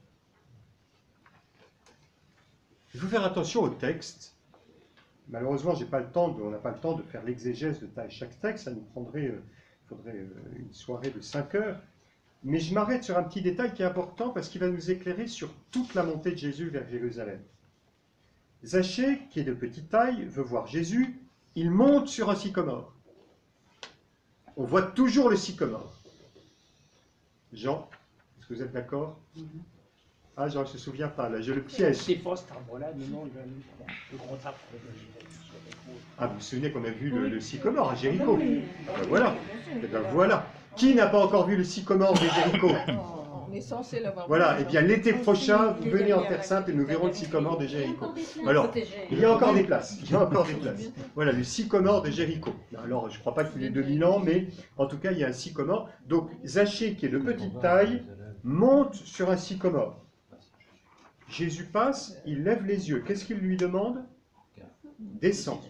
Il faut faire attention au texte. Malheureusement, on n'a pas le temps de faire l'exégèse de chaque texte, ça nous prendrait, faudrait une soirée de 5 heures. Mais je m'arrête sur un petit détail qui est important parce qu'il va nous éclairer sur toute la montée de Jésus vers Jérusalem. Zachée, qui est de petite taille, veut voir Jésus, il monte sur un sycomore. On voit toujours le sycomore. Jean, est-ce que vous êtes d'accord? Ah, Jean, je ne me souviens pas, là, je le piège. C'est faux, cet arbre-là, mais non, le gros arbre. Ah, vous vous souvenez qu'on a vu le sycomore à Jéricho? Ben voilà. Et ben voilà. Qui n'a pas encore vu le sycomore de Jéricho? On est censé l'avoir. Voilà, et bien l'été prochain, vous venez en Terre Sainte et nous verrons le sycomore de Jéricho. Alors, il y a encore des places. Il y a encore des places. Voilà, le sycomore de Jéricho. Alors, je ne crois pas qu'il ait 2000 ans, mais en tout cas, il y a un sycomore. Donc, Zachée, qui est de petite taille, monte sur un sycomore. Jésus passe, il lève les yeux. Qu'est-ce qu'il lui demande? Descends.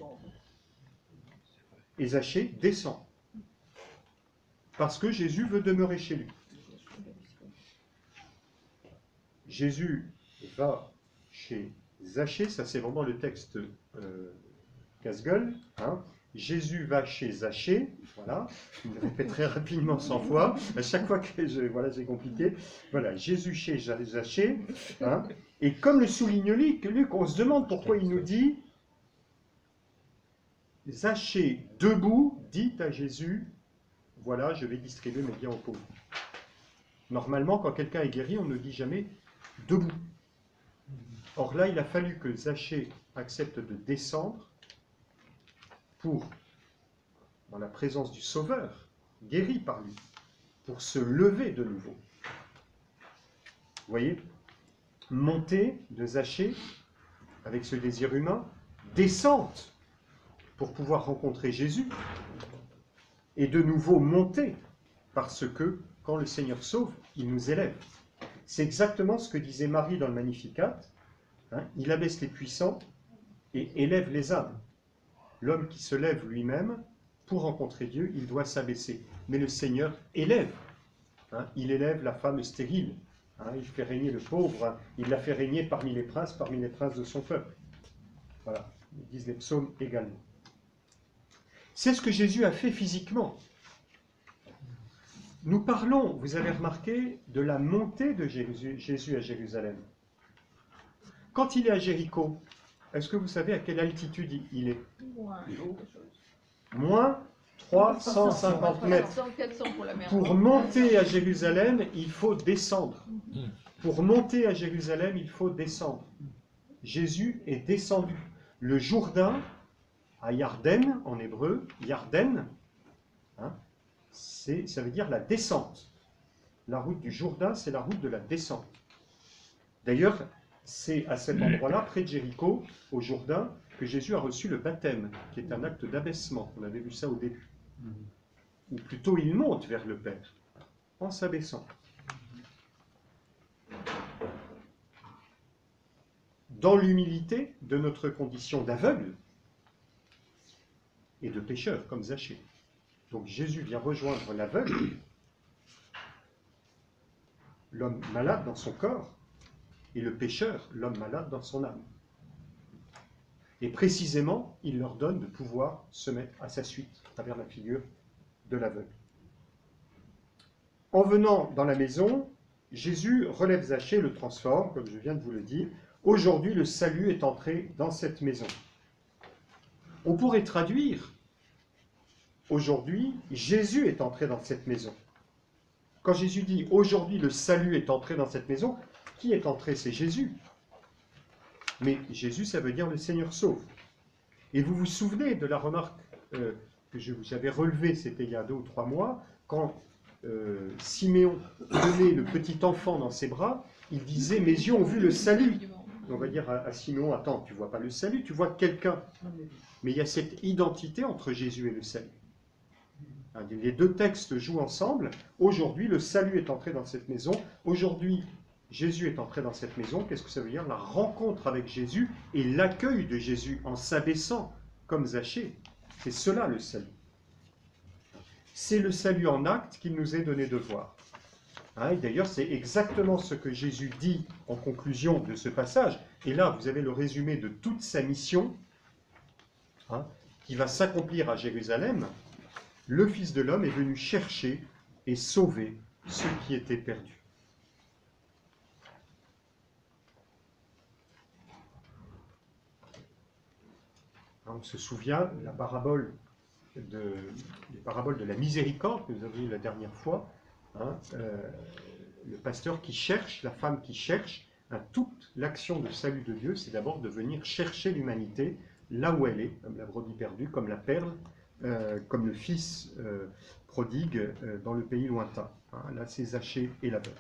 Et Zachée descend. Parce que Jésus veut demeurer chez lui. Jésus va chez Zachée, ça c'est vraiment le texte casse-gueule. Hein. Jésus va chez Zachée, voilà, je le répéterai rapidement 100 fois, à chaque fois que j'ai compliqué. Voilà, Jésus chez Zachée, hein. Et comme le souligne Luc, on se demande pourquoi il nous dit Zachée debout dit à Jésus, voilà, je vais distribuer mes biens aux pauvres. Normalement, quand quelqu'un est guéri, on ne dit jamais debout. Or là, il a fallu que Zachée accepte de descendre pour, dans la présence du Sauveur, guéri par lui, pour se lever de nouveau. Vous voyez, monter de Zachée, avec ce désir humain, descente pour pouvoir rencontrer Jésus, et de nouveau monter, parce que quand le Seigneur sauve, il nous élève. C'est exactement ce que disait Marie dans le Magnificat. Hein, il abaisse les puissants et élève les âmes. L'homme qui se lève lui-même, pour rencontrer Dieu, il doit s'abaisser. Mais le Seigneur élève. Hein, il élève la femme stérile. Hein, il fait régner le pauvre. Hein, il la fait régner parmi les princes de son peuple. Voilà, disent les psaumes également. C'est ce que Jésus a fait physiquement. Nous parlons, vous avez remarqué, de la montée de Jésus à Jérusalem. Quand il est à Jéricho, est-ce que vous savez à quelle altitude il est? Moins 350 mètres. 400 pour la mer. Pour monter à Jérusalem, il faut descendre. Pour monter à Jérusalem, il faut descendre. Jésus est descendu. Le Jourdain, à Yarden, en hébreu, Yarden, hein, ça veut dire la descente. La route du Jourdain, c'est la route de la descente. D'ailleurs, c'est à cet endroit-là, près de Jéricho, au Jourdain, que Jésus a reçu le baptême, qui est un acte d'abaissement. On avait vu ça au début. Ou plutôt, il monte vers le Père, en s'abaissant. Dans l'humilité de notre condition d'aveugle et de pécheur, comme Zachée. Donc Jésus vient rejoindre l'aveugle, l'homme malade dans son corps, et le pécheur, l'homme malade dans son âme. Et précisément, il leur donne de pouvoir se mettre à sa suite, à travers la figure de l'aveugle. En venant dans la maison, Jésus relève Zachée, le transforme, comme je viens de vous le dire. Aujourd'hui, le salut est entré dans cette maison. On pourrait traduire, aujourd'hui, Jésus est entré dans cette maison. Quand Jésus dit, aujourd'hui, le salut est entré dans cette maison, qui est entré? C'est Jésus. Mais Jésus, ça veut dire le Seigneur sauve. Et vous vous souvenez de la remarque que j'avais relevée, c'était il y a 2 ou 3 mois, quand Siméon tenait le petit enfant dans ses bras, il disait, mes yeux ont vu le salut. On va dire à Siméon, attends, tu ne vois pas le salut, tu vois quelqu'un. Mais il y a cette identité entre Jésus et le salut. Les 2 textes jouent ensemble. Aujourd'hui, le salut est entré dans cette maison. Aujourd'hui, Jésus est entré dans cette maison. Qu'est-ce que ça veut dire? La rencontre avec Jésus et l'accueil de Jésus en s'abaissant comme Zachée. C'est cela le salut. C'est le salut en acte qu'il nous est donné de voir. Et d'ailleurs, c'est exactement ce que Jésus dit en conclusion de ce passage. Et là, vous avez le résumé de toute sa mission qui va s'accomplir à Jérusalem. Le Fils de l'homme est venu chercher et sauver ceux qui étaient perdus. On se souvient de la parabole les paraboles de la miséricorde que nous avons vues la dernière fois. Le pasteur qui cherche, la femme qui cherche, toute l'action de salut de Dieu, c'est d'abord de venir chercher l'humanité là où elle est, comme la brebis perdue, comme la perle, comme le fils prodigue dans le pays lointain. Là, c'est Zachée et la veuve.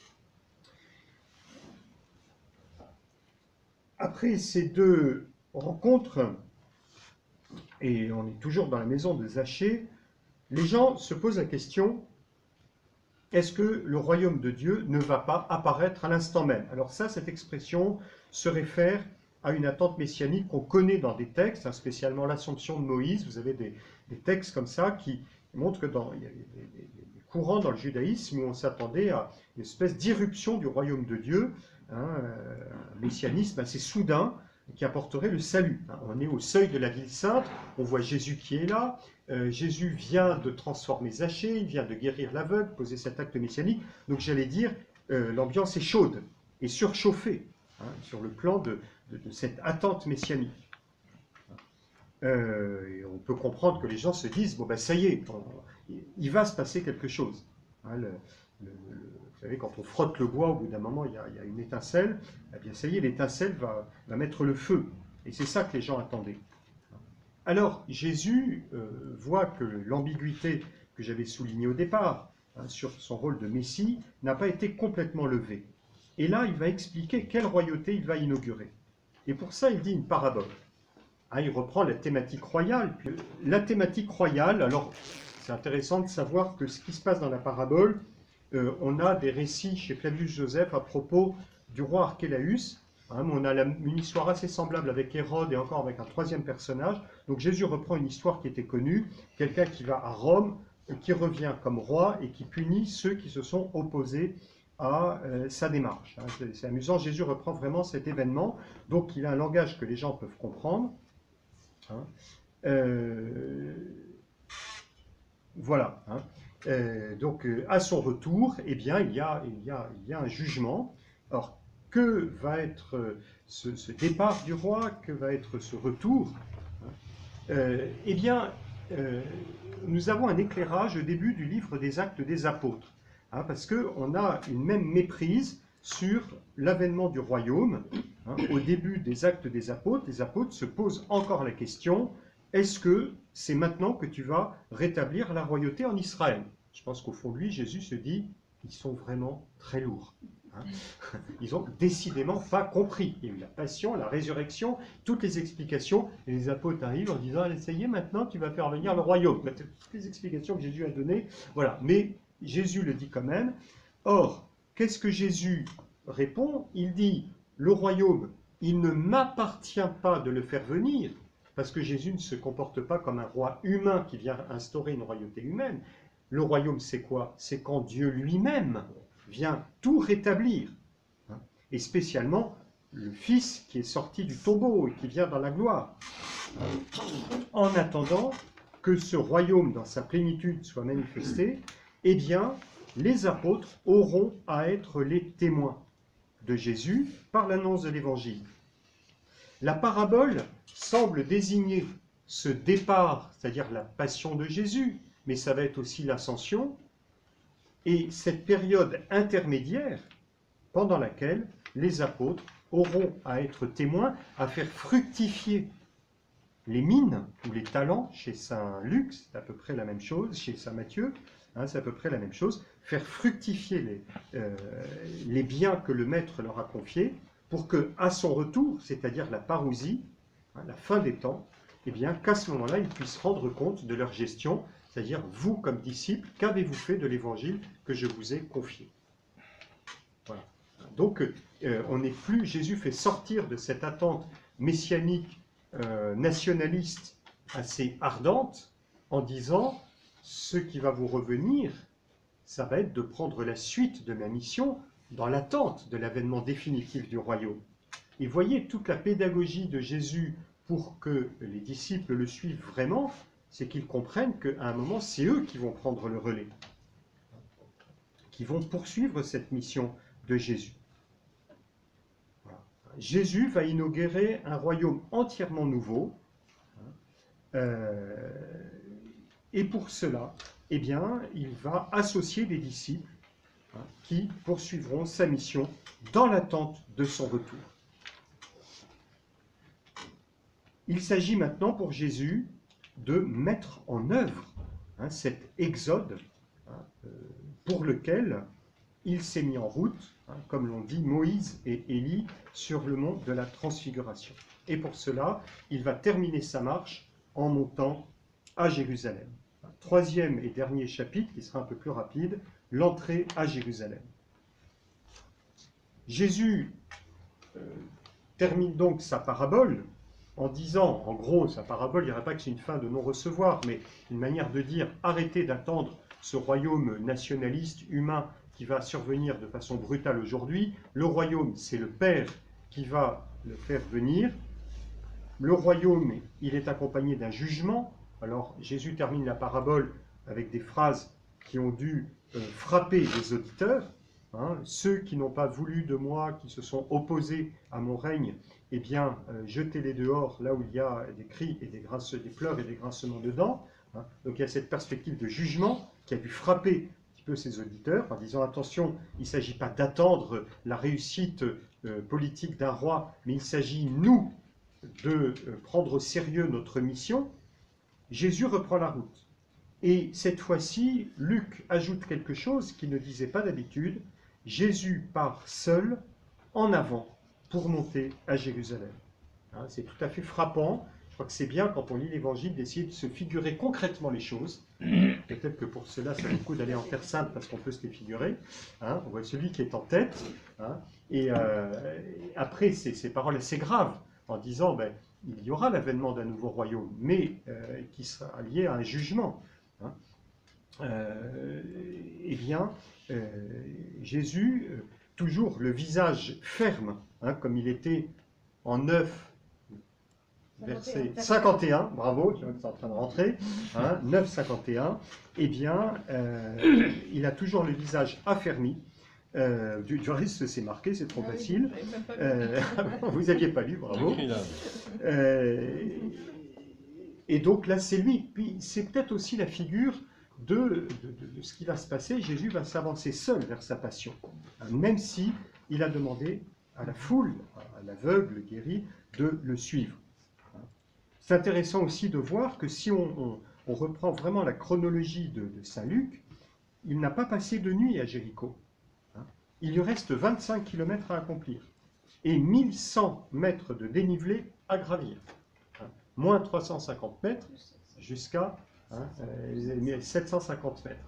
Après ces 2 rencontres, et on est toujours dans la maison de Zachée, les gens se posent la question, est-ce que le royaume de Dieu ne va pas apparaître à l'instant même? Alors ça, cette expression se réfère à une attente messianique qu'on connaît dans des textes, hein, spécialement l'Assomption de Moïse. Vous avez des textes comme ça qui montrent que il y a des courants dans le judaïsme où on s'attendait à une espèce d'irruption du royaume de Dieu, hein, un messianisme assez soudain qui apporterait le salut. Hein. On est au seuil de la ville sainte, on voit Jésus qui est là, Jésus vient de transformer Zachée, il vient de guérir l'aveugle, poser cet acte messianique. Donc j'allais dire, l'ambiance est chaude et surchauffée, hein, sur le plan de cette attente messianique. Et on peut comprendre que les gens se disent, bon ben ça y est, il va se passer quelque chose. Hein, vous savez, quand on frotte le bois, au bout d'un moment, il y a une étincelle, eh bien ça y est, l'étincelle va mettre le feu. Et c'est ça que les gens attendaient. Alors, Jésus voit que l'ambiguïté que j'avais soulignée au départ, hein, sur son rôle de Messie, n'a pas été complètement levée. Et là, il va expliquer quelle royauté il va inaugurer. Et pour ça, il dit une parabole. Hein, il reprend la thématique royale. La thématique royale, alors, c'est intéressant de savoir que ce qui se passe dans la parabole, on a des récits chez Flavius Joseph à propos du roi Archélaüs. Hein, on a une histoire assez semblable avec Hérode et encore avec un troisième personnage. Donc Jésus reprend une histoire qui était connue, quelqu'un qui va à Rome, qui revient comme roi et qui punit ceux qui se sont opposés à sa démarche. Hein, c'est amusant, Jésus reprend vraiment cet événement, donc il a un langage que les gens peuvent comprendre. Hein. Voilà. Hein. Donc à son retour, eh bien, il y a un jugement. Alors, que va être ce départ du roi? Que va être ce retour? Eh bien, nous avons un éclairage au début du livre des Actes des Apôtres, hein, parce qu'on a une même méprise sur l'avènement du royaume. Hein. Au début des Actes des Apôtres, les apôtres se posent encore la question, est-ce que c'est maintenant que tu vas rétablir la royauté en Israël? Je pense qu'au fond de lui, Jésus se dit, ils sont vraiment très lourds. Hein. Ils ont décidément pas compris. Il y a eu la passion, la résurrection, toutes les explications, et les apôtres arrivent en disant, allez, ça y est, maintenant tu vas faire venir le royaume. Toutes les explications que Jésus a données, voilà. Mais Jésus le dit quand même. Or, qu'est-ce que Jésus répond? Il dit, le royaume, il ne m'appartient pas de le faire venir, parce que Jésus ne se comporte pas comme un roi humain qui vient instaurer une royauté humaine. Le royaume, c'est quoi? C'est quand Dieu lui-même vient tout rétablir. Hein, et spécialement, le Fils qui est sorti du tombeau et qui vient dans la gloire. En attendant que ce royaume, dans sa plénitude, soit manifesté, eh bien, les apôtres auront à être les témoins de Jésus par l'annonce de l'Évangile. La parabole semble désigner ce départ, c'est-à-dire la passion de Jésus, mais ça va être aussi l'ascension, et cette période intermédiaire pendant laquelle les apôtres auront à être témoins, à faire fructifier les mines ou les talents. Chez saint Luc, c'est à peu près la même chose, chez saint Matthieu, hein, c'est à peu près la même chose, faire fructifier les biens que le maître leur a confiés, pour qu'à son retour, c'est-à-dire la parousie, hein, la fin des temps, eh bien, qu'à ce moment-là, ils puissent rendre compte de leur gestion, c'est-à-dire, vous, comme disciples, qu'avez-vous fait de l'évangile que je vous ai confié? Voilà. Donc, on n'est plus, Jésus fait sortir de cette attente messianique, nationaliste, assez ardente, en disant, ce qui va vous revenir, ça va être de prendre la suite de ma mission dans l'attente de l'avènement définitif du royaume. Et voyez toute la pédagogie de Jésus pour que les disciples le suivent vraiment, c'est qu'ils comprennent qu'à un moment, c'est eux qui vont prendre le relais, qui vont poursuivre cette mission de Jésus. Voilà. Jésus va inaugurer un royaume entièrement nouveau, et pour cela, eh bien, il va associer des disciples qui poursuivront sa mission dans l'attente de son retour. Il s'agit maintenant pour Jésus de mettre en œuvre cet exode pour lequel il s'est mis en route, comme l'ont dit Moïse et Élie, sur le mont de la Transfiguration. Et pour cela, il va terminer sa marche en montant à Jérusalem. Troisième et dernier chapitre, qui sera un peu plus rapide, l'entrée à Jérusalem. Jésus termine donc sa parabole en disant, en gros, sa parabole, il n'y dirait pas que c'est une fin de non-recevoir, mais une manière de dire, arrêtez d'attendre ce royaume nationaliste, humain, qui va survenir de façon brutale aujourd'hui. Le royaume, c'est le Père qui va le faire venir. Le royaume, il est accompagné d'un jugement. Alors, Jésus termine la parabole avec des phrases qui ont dû frapper les auditeurs. Hein. Ceux qui n'ont pas voulu de moi, qui se sont opposés à mon règne, eh bien, jetez-les dehors, là où il y a des cris et des pleurs et des grincements de dents. Hein. Donc, il y a cette perspective de jugement qui a dû frapper un petit peu ses auditeurs en disant, attention, il ne s'agit pas d'attendre la réussite politique d'un roi, mais il s'agit, nous, de prendre au sérieux notre mission. Jésus reprend la route. Et cette fois-ci, Luc ajoute quelque chose qu'il ne disait pas d'habitude. Jésus part seul en avant pour monter à Jérusalem. Hein, c'est tout à fait frappant. Je crois que c'est bien, quand on lit l'Évangile, d'essayer de se figurer concrètement les choses. Peut-être que pour cela, ça vaut le coup d'aller en Terre Sainte, parce qu'on peut se les figurer. Hein, on voit celui qui est en tête. Hein, et après, ces paroles assez graves, en disant, ben, il y aura l'avènement d'un nouveau royaume, mais qui sera lié à un jugement. Hein. Eh bien, Jésus, toujours le visage ferme, hein, comme il était en 9, verset 51, bravo, tu vois que c'est en train de rentrer, hein, 9, 51, eh bien, il a toujours le visage affermi. Du reste, c'est marqué, c'est trop facile. Vous n'aviez pas lu, bravo. Et donc là, c'est lui. Puis c'est peut-être aussi la figure de ce qui va se passer. Jésus va s'avancer seul vers sa passion, hein, même si il a demandé à la foule, à l'aveugle guéri, de le suivre. C'est intéressant aussi de voir que si on reprend vraiment la chronologie de Saint Luc, il n'a pas passé de nuit à Jéricho. Il lui reste 25 km à accomplir et 1100 mètres de dénivelé à gravir. Moins 350 mètres jusqu'à 750 mètres.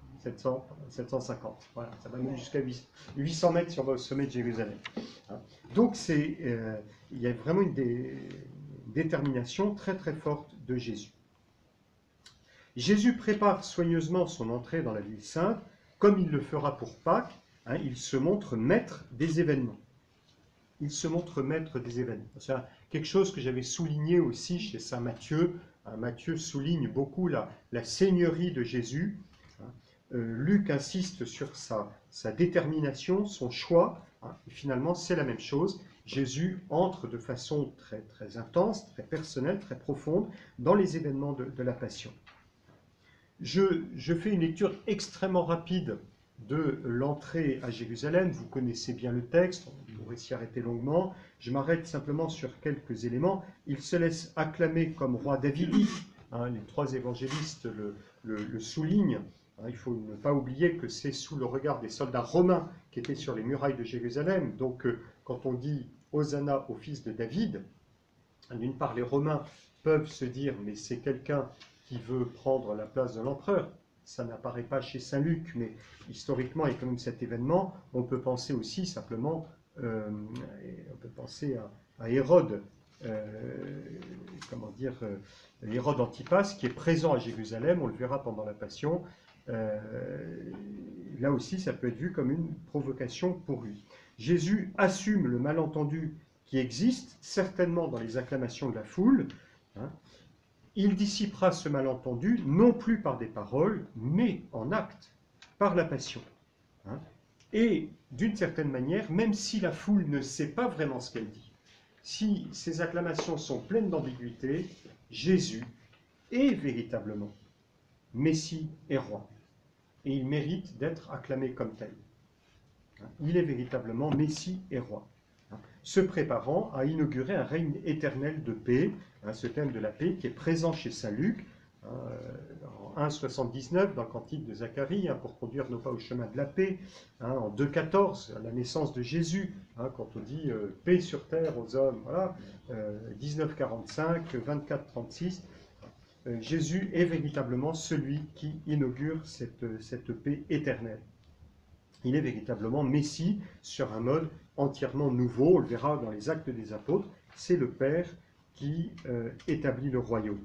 750, voilà, ça va même jusqu'à 800 mètres si on va au sommet de Jérusalem. Donc il y a vraiment une détermination très très forte de Jésus. Jésus prépare soigneusement son entrée dans la ville sainte, comme il le fera pour Pâques. Hein, il se montre maître des événements. Il se montre maître des événements. C'est quelque chose que j'avais souligné aussi chez saint Matthieu. Hein, Matthieu souligne beaucoup la seigneurie de Jésus. Hein, Luc insiste sur sa détermination, son choix. Hein, et finalement, c'est la même chose. Jésus entre de façon très, très intense, très personnelle, très profonde dans les événements de la Passion. Je fais une lecture extrêmement rapide de l'entrée à Jérusalem. Vous connaissez bien le texte, on pourrait s'y arrêter longuement. Je m'arrête simplement sur quelques éléments. Il se laisse acclamer comme roi davidite. Hein, les trois évangélistes le soulignent. Hein, il faut ne pas oublier que c'est sous le regard des soldats romains qui étaient sur les murailles de Jérusalem. Donc, quand on dit « Hosanna au fils de David », d'une part, les Romains peuvent se dire « mais c'est quelqu'un qui veut prendre la place de l'empereur ». Ça n'apparaît pas chez saint Luc, mais historiquement, il y a quand même cet événement. On peut penser aussi simplement, on peut penser à Hérode, Hérode Antipas, qui est présent à Jérusalem, on le verra pendant la Passion. Là aussi, ça peut être vu comme une provocation pour lui. Jésus assume le malentendu qui existe, certainement dans les acclamations de la foule. Hein. Il dissipera ce malentendu, non plus par des paroles, mais en actes, par la passion. Hein. Et d'une certaine manière, même si la foule ne sait pas vraiment ce qu'elle dit, si ces acclamations sont pleines d'ambiguïté, Jésus est véritablement Messie et roi. Et il mérite d'être acclamé comme tel. Hein. Il est véritablement Messie et roi, hein, se préparant à inaugurer un règne éternel de paix. Hein, ce thème de la paix qui est présent chez saint Luc, en 1,79 dans le cantique de Zacharie, hein, pour conduire nos pas au chemin de la paix, hein, en 2,14 à la naissance de Jésus, hein, quand on dit paix sur terre aux hommes, voilà, 19,45, 24,36. Jésus est véritablement celui qui inaugure cette paix éternelle. Il est véritablement Messie sur un mode entièrement nouveau. On le verra dans les Actes des Apôtres. C'est le Père qui établit le royaume.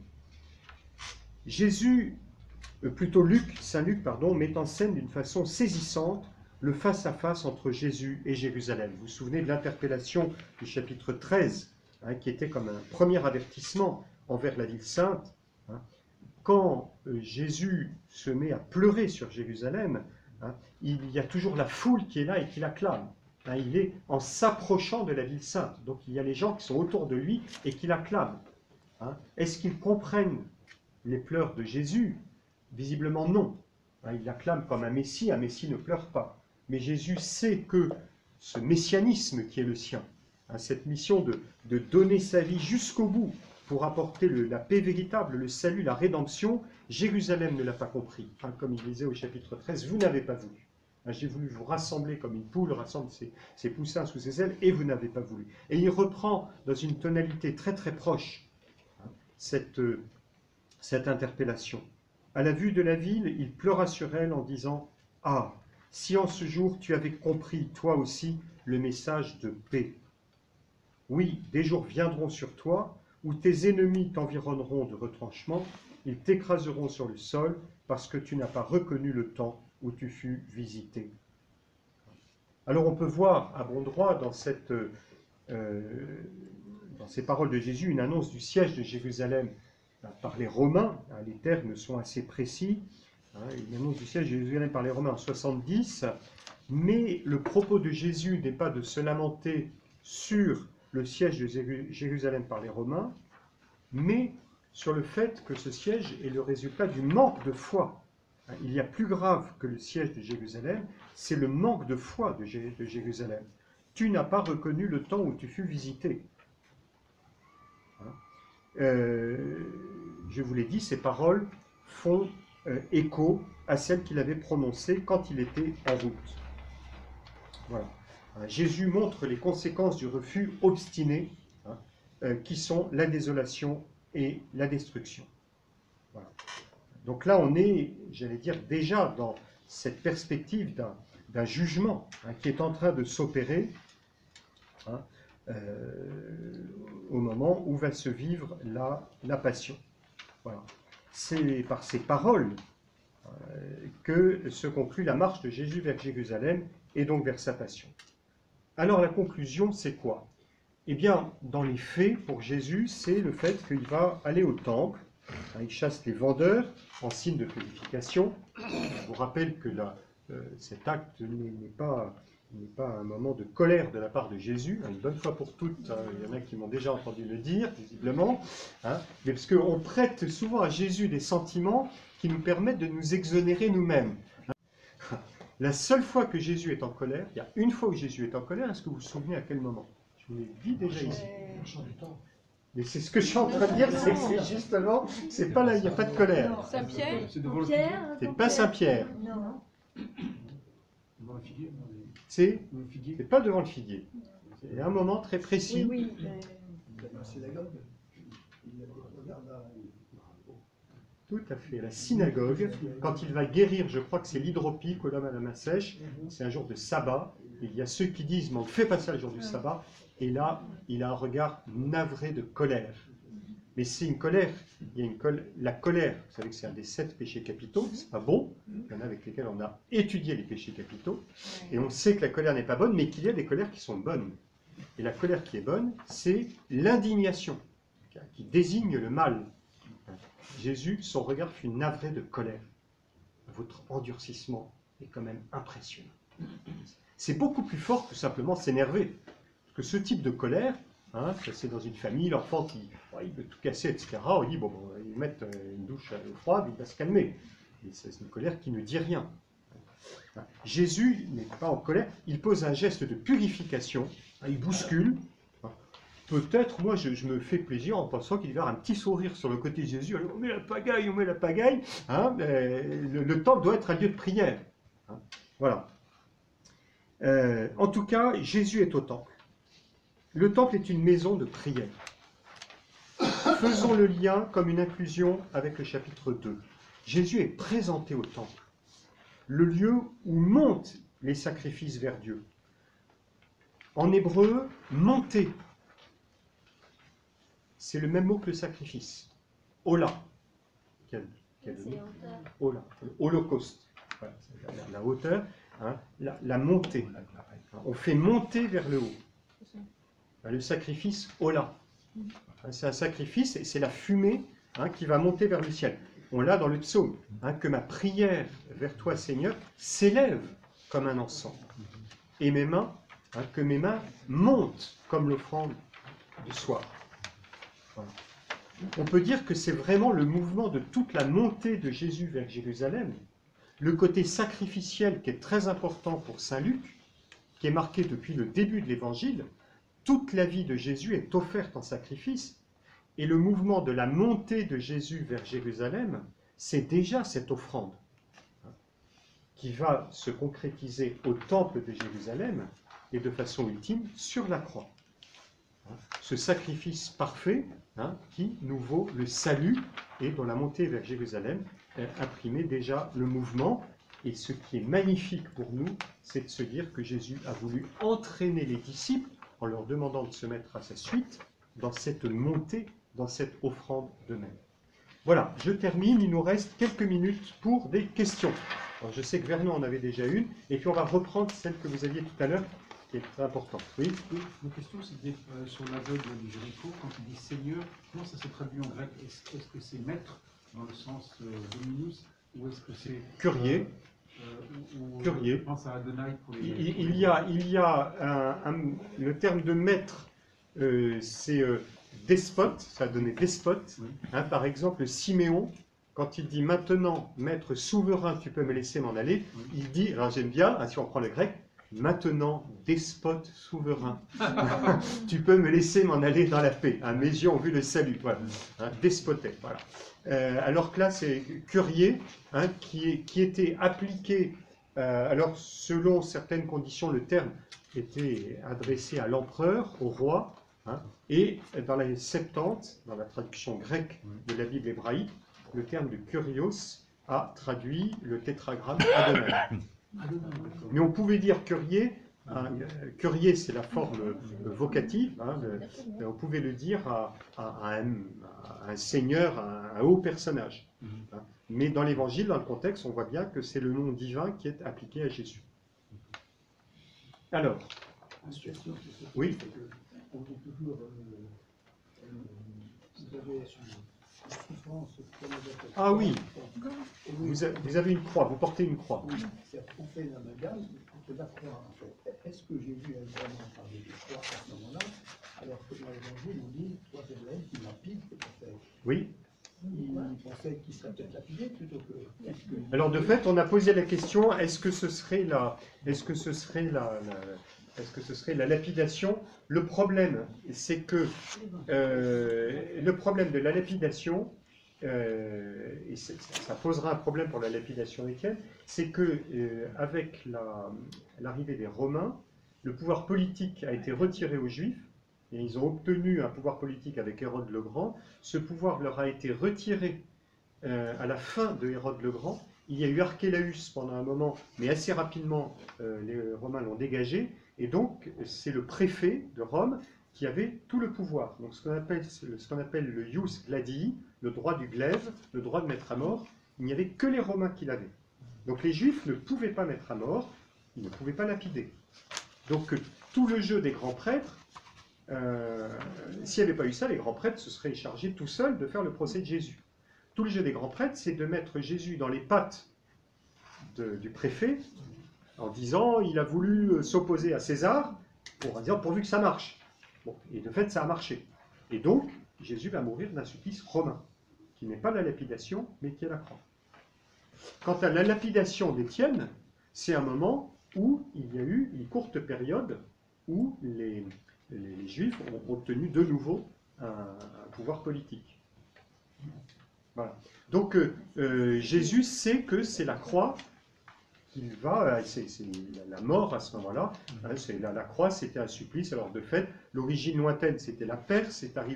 Saint Luc, met en scène d'une façon saisissante le face-à-face entre Jésus et Jérusalem. Vous vous souvenez de l'interpellation du chapitre 13, qui était comme un premier avertissement envers la ville sainte. Quand Jésus se met à pleurer sur Jérusalem, il y a toujours la foule qui est là et qui l'acclame. Il est en s'approchant de la ville sainte. Donc il y a les gens qui sont autour de lui et qui l'acclament. Est-ce qu'ils comprennent les pleurs de Jésus? Visiblement non. Il l'acclame comme un Messie ne pleure pas. Mais Jésus sait que ce messianisme qui est le sien, cette mission de donner sa vie jusqu'au bout pour apporter la paix véritable, le salut, la rédemption, Jérusalem ne l'a pas compris. Comme il disait au chapitre 13, vous n'avez pas voulu. J'ai voulu vous rassembler comme une poule rassemble ses poussins sous ses ailes, et vous n'avez pas voulu. Et il reprend dans une tonalité très très proche cette interpellation. À la vue de la ville, il pleura sur elle en disant « Ah, si en ce jour tu avais compris, toi aussi, le message de paix. Oui, des jours viendront sur toi, où tes ennemis t'environneront de retranchements, ils t'écraseront sur le sol, parce que tu n'as pas reconnu le temps où tu fus visité. » Alors on peut voir à bon droit dans ces paroles de Jésus une annonce du siège de Jérusalem par les Romains. Les termes sont assez précis. Une annonce du siège de Jérusalem par les Romains en 70. Mais le propos de Jésus n'est pas de se lamenter sur le siège de Jérusalem par les Romains, mais sur le fait que ce siège est le résultat du manque de foi. Il y a plus grave que le siège de Jérusalem, c'est le manque de foi de Jérusalem. Tu n'as pas reconnu le temps où tu fus visité. Je vous l'ai dit, ces paroles font écho à celles qu'il avait prononcées quand il était en route. Voilà. Jésus montre les conséquences du refus obstiné, qui sont la désolation et la destruction. Voilà. Donc là, on est, j'allais dire, déjà dans cette perspective d'un jugement qui est en train de s'opérer au moment où va se vivre la passion. Voilà. C'est par ces paroles que se conclut la marche de Jésus vers Jérusalem et donc vers sa passion. Alors la conclusion, c'est quoi? Eh bien, dans les faits, pour Jésus, c'est le fait qu'il va aller au temple. Il chasse les vendeurs en signe de purification. Je vous rappelle que cet acte n'est pas un moment de colère de la part de Jésus, une bonne fois pour toutes. Il y en a qui m'ont déjà entendu le dire, visiblement. Mais parce qu'on prête souvent à Jésus des sentiments qui nous permettent de nous exonérer nous-mêmes. La seule fois que Jésus est en colère, il y a une fois où Jésus est en colère, est-ce que vous vous souvenez à quel moment? Je vous l'ai dit déjà ici. Mais c'est ce que je suis en train de dire, c'est que c'est justement, c'est pas là, il n'y a pas de colère. Saint-Pierre? C'est pas Saint-Pierre. Non. C'est pas devant le figuier. C'est un moment très précis. Oui. Tout à fait. La synagogue, quand il va guérir, je crois que c'est l'hydropique ou l'homme à la main sèche, c'est un jour de sabbat. Il y a ceux qui disent, mais on ne fait pas ça le jour du sabbat. Et là, il a un regard navré de colère. Mais c'est une colère. La colère, vous savez que c'est un des 7 péchés capitaux, c'est pas bon. Il y en a avec lesquels on a étudié les péchés capitaux. Et on sait que la colère n'est pas bonne, mais qu'il y a des colères qui sont bonnes. Et la colère qui est bonne, c'est l'indignation, qui désigne le mal. Jésus, son regard fut navré de colère. Votre endurcissement est quand même impressionnant. C'est beaucoup plus fort que simplement s'énerver. Parce que ce type de colère, c'est dans une famille, l'enfant qui il veut tout casser, etc. On dit, bon, il va mettre une douche à l'eau froide, il va se calmer. Et c'est une colère qui ne dit rien. Jésus n'est pas en colère, il pose un geste de purification, il bouscule. Peut-être, moi, je me fais plaisir en pensant qu'il va y avoir un petit sourire sur le côté de Jésus. Alors, on met la pagaille. Le temple doit être un lieu de prière. Voilà. En tout cas, Jésus est au temple. Le temple est une maison de prière. faisons le lien comme une inclusion avec le chapitre 2. Jésus est présenté au temple, le lieu où montent les sacrifices vers Dieu. En hébreu, monter, c'est le même mot que le sacrifice. Ola. Quel Ola. Holocauste. Voilà, c'est la hauteur, hein, la montée. On fait monter vers le haut. Le sacrifice Ola. C'est un sacrifice et c'est la fumée, hein, qui va monter vers le ciel. On l'a dans le psaume, hein, que ma prière vers toi, Seigneur, s'élève comme un encens. Et mes mains, hein, que mes mains montent comme l'offrande du soir. Voilà. On peut dire que c'est vraiment le mouvement de toute la montée de Jésus vers Jérusalem, le côté sacrificiel qui est très important pour saint Luc, qui est marqué depuis le début de l'Évangile. Toute la vie de Jésus est offerte en sacrifice, et le mouvement de la montée de Jésus vers Jérusalem, c'est déjà cette offrande, hein, qui va se concrétiser au temple de Jérusalem et de façon ultime sur la croix. Ce sacrifice parfait, hein, qui nous vaut le salut et dont la montée vers Jérusalem imprimait déjà le mouvement. Et ce qui est magnifique pour nous, c'est de se dire que Jésus a voulu entraîner les disciples en leur demandant de se mettre à sa suite dans cette montée, dans cette offrande d'eux-mêmes. Voilà, je termine, il nous reste quelques minutes pour des questions. Alors, je sais que Vernon en avait déjà une, et puis on va reprendre celle que vous aviez tout à l'heure, qui est très importante. Oui. Une question, c'était sur l'aveugle du Jéricho, quand il dit Seigneur, comment ça se traduit en grec? Est-ce que c'est maître, dans le sens Dominus, ou est-ce que c'est... Curier. Curier. Je pense à Adonai pour les... Il y a le terme de maître, c'est despote, ça a donné despote. Oui. Hein, par exemple, Siméon, quand il dit maintenant, maître souverain, tu peux me laisser m'en aller, Oui. il dit, alors j'aime bien, hein, si on prend le grec, maintenant, despote souverain, tu peux me laisser m'en aller dans la paix. Hein, mes yeux ont vu le salut, voilà. Hein, despotait, voilà. Alors que là, c'est curier, hein, qui était appliqué, alors selon certaines conditions, le terme était adressé à l'empereur, au roi, hein, et dans la Septante, dans la traduction grecque de la Bible hébraïque, le terme de kurios a traduit le tétragramme Adonai. Mais on pouvait dire curier, hein, curier c'est la forme vocative, hein, on pouvait le dire à un seigneur, à un haut personnage. Hein. Mais dans l'évangile, dans le contexte, on voit bien que c'est le nom divin qui est appliqué à Jésus. Alors, oui. On dit toujours, vous avez souffrance. Ah oui, vous avez une croix, vous portez une croix. Oui, on fait l'amalgame entre la croix, en fait. Est-ce que Jésus a vraiment parlé de croix à ce moment-là, alors que dans l'évangile, on dit trois élèves qui lapident peut-être. Oui. Il pensait qu'il serait peut-être lapidé plutôt que... Alors de fait, on a posé la question, est-ce que ce serait la lapidation? Le problème, c'est que le problème de la lapidation, et ça posera un problème pour la lapidation étienne, c'est que avec l'arrivée des Romains, le pouvoir politique a été retiré aux Juifs, et ils ont obtenu un pouvoir politique avec Hérode le Grand. Ce pouvoir leur a été retiré à la fin de Hérode le Grand. Il y a eu Archélaüs pendant un moment, mais assez rapidement, les Romains l'ont dégagé. Et donc, c'est le préfet de Rome qui avait tout le pouvoir. Donc, ce qu'on appelle le ius gladii, le droit du glaive, le droit de mettre à mort, il n'y avait que les Romains qui l'avaient. Donc, les Juifs ne pouvaient pas mettre à mort, ils ne pouvaient pas lapider. Donc, tout le jeu des grands prêtres, s'il n'y avait pas eu ça, les grands prêtres se seraient chargés tout seuls de faire le procès de Jésus. Tout le jeu des grands prêtres, c'est de mettre Jésus dans les pattes du préfet, en disant il a voulu s'opposer à César, pour dire pourvu que ça marche. Bon, et de fait, ça a marché. Et donc, Jésus va mourir d'un supplice romain, qui n'est pas la lapidation, mais qui est la croix. Quant à la lapidation d'Étienne, c'est un moment où il y a eu une courte période où les Juifs ont obtenu de nouveau un pouvoir politique. Voilà. Donc, Jésus sait que c'est la croix qu'il va, c'est la mort à ce moment-là. Hein, la croix, c'était un supplice. Alors, de fait, l'origine lointaine, c'était la Perse. C'est arrivé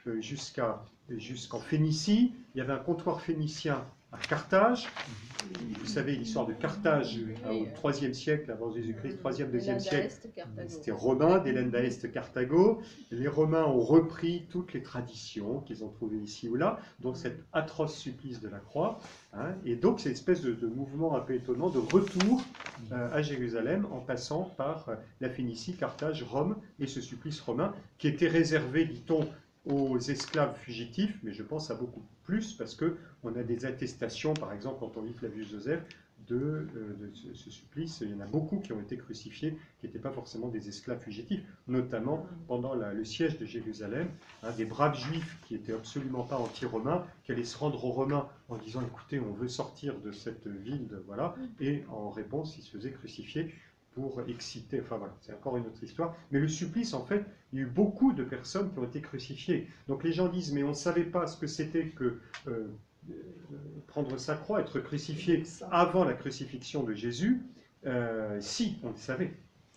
jusqu'en Phénicie. Il y avait un comptoir phénicien à Carthage. Vous savez l'histoire de Carthage au IIIe siècle avant Jésus-Christ, 3e, 2e siècle. C'était romain, d'Hélène d'Aeste, Carthago. Les Romains ont repris toutes les traditions qu'ils ont trouvées ici ou là, donc cet atroce supplice de la croix. Hein, et donc c'est une espèce de mouvement un peu étonnant de retour à Jérusalem en passant par la Phénicie, Carthage, Rome et ce supplice romain qui était réservé, dit-on, aux esclaves fugitifs, mais je pense à beaucoup plus parce qu'on a des attestations, par exemple quand on lit Flavius Joseph, de ce supplice. Il y en a beaucoup qui ont été crucifiés, qui n'étaient pas forcément des esclaves fugitifs, notamment pendant le siège de Jérusalem, des braves juifs qui n'étaient absolument pas anti-romains, qui allaient se rendre aux Romains en disant écoutez, on veut sortir de cette ville, voilà, et en réponse, ils se faisaient crucifier pour exciter, enfin voilà, c'est encore une autre histoire. Mais le supplice, en fait, il y a eu beaucoup de personnes qui ont été crucifiées. Donc les gens disent, mais on ne savait pas ce que c'était que prendre sa croix, être crucifié avant la crucifixion de Jésus. Si, on le savait.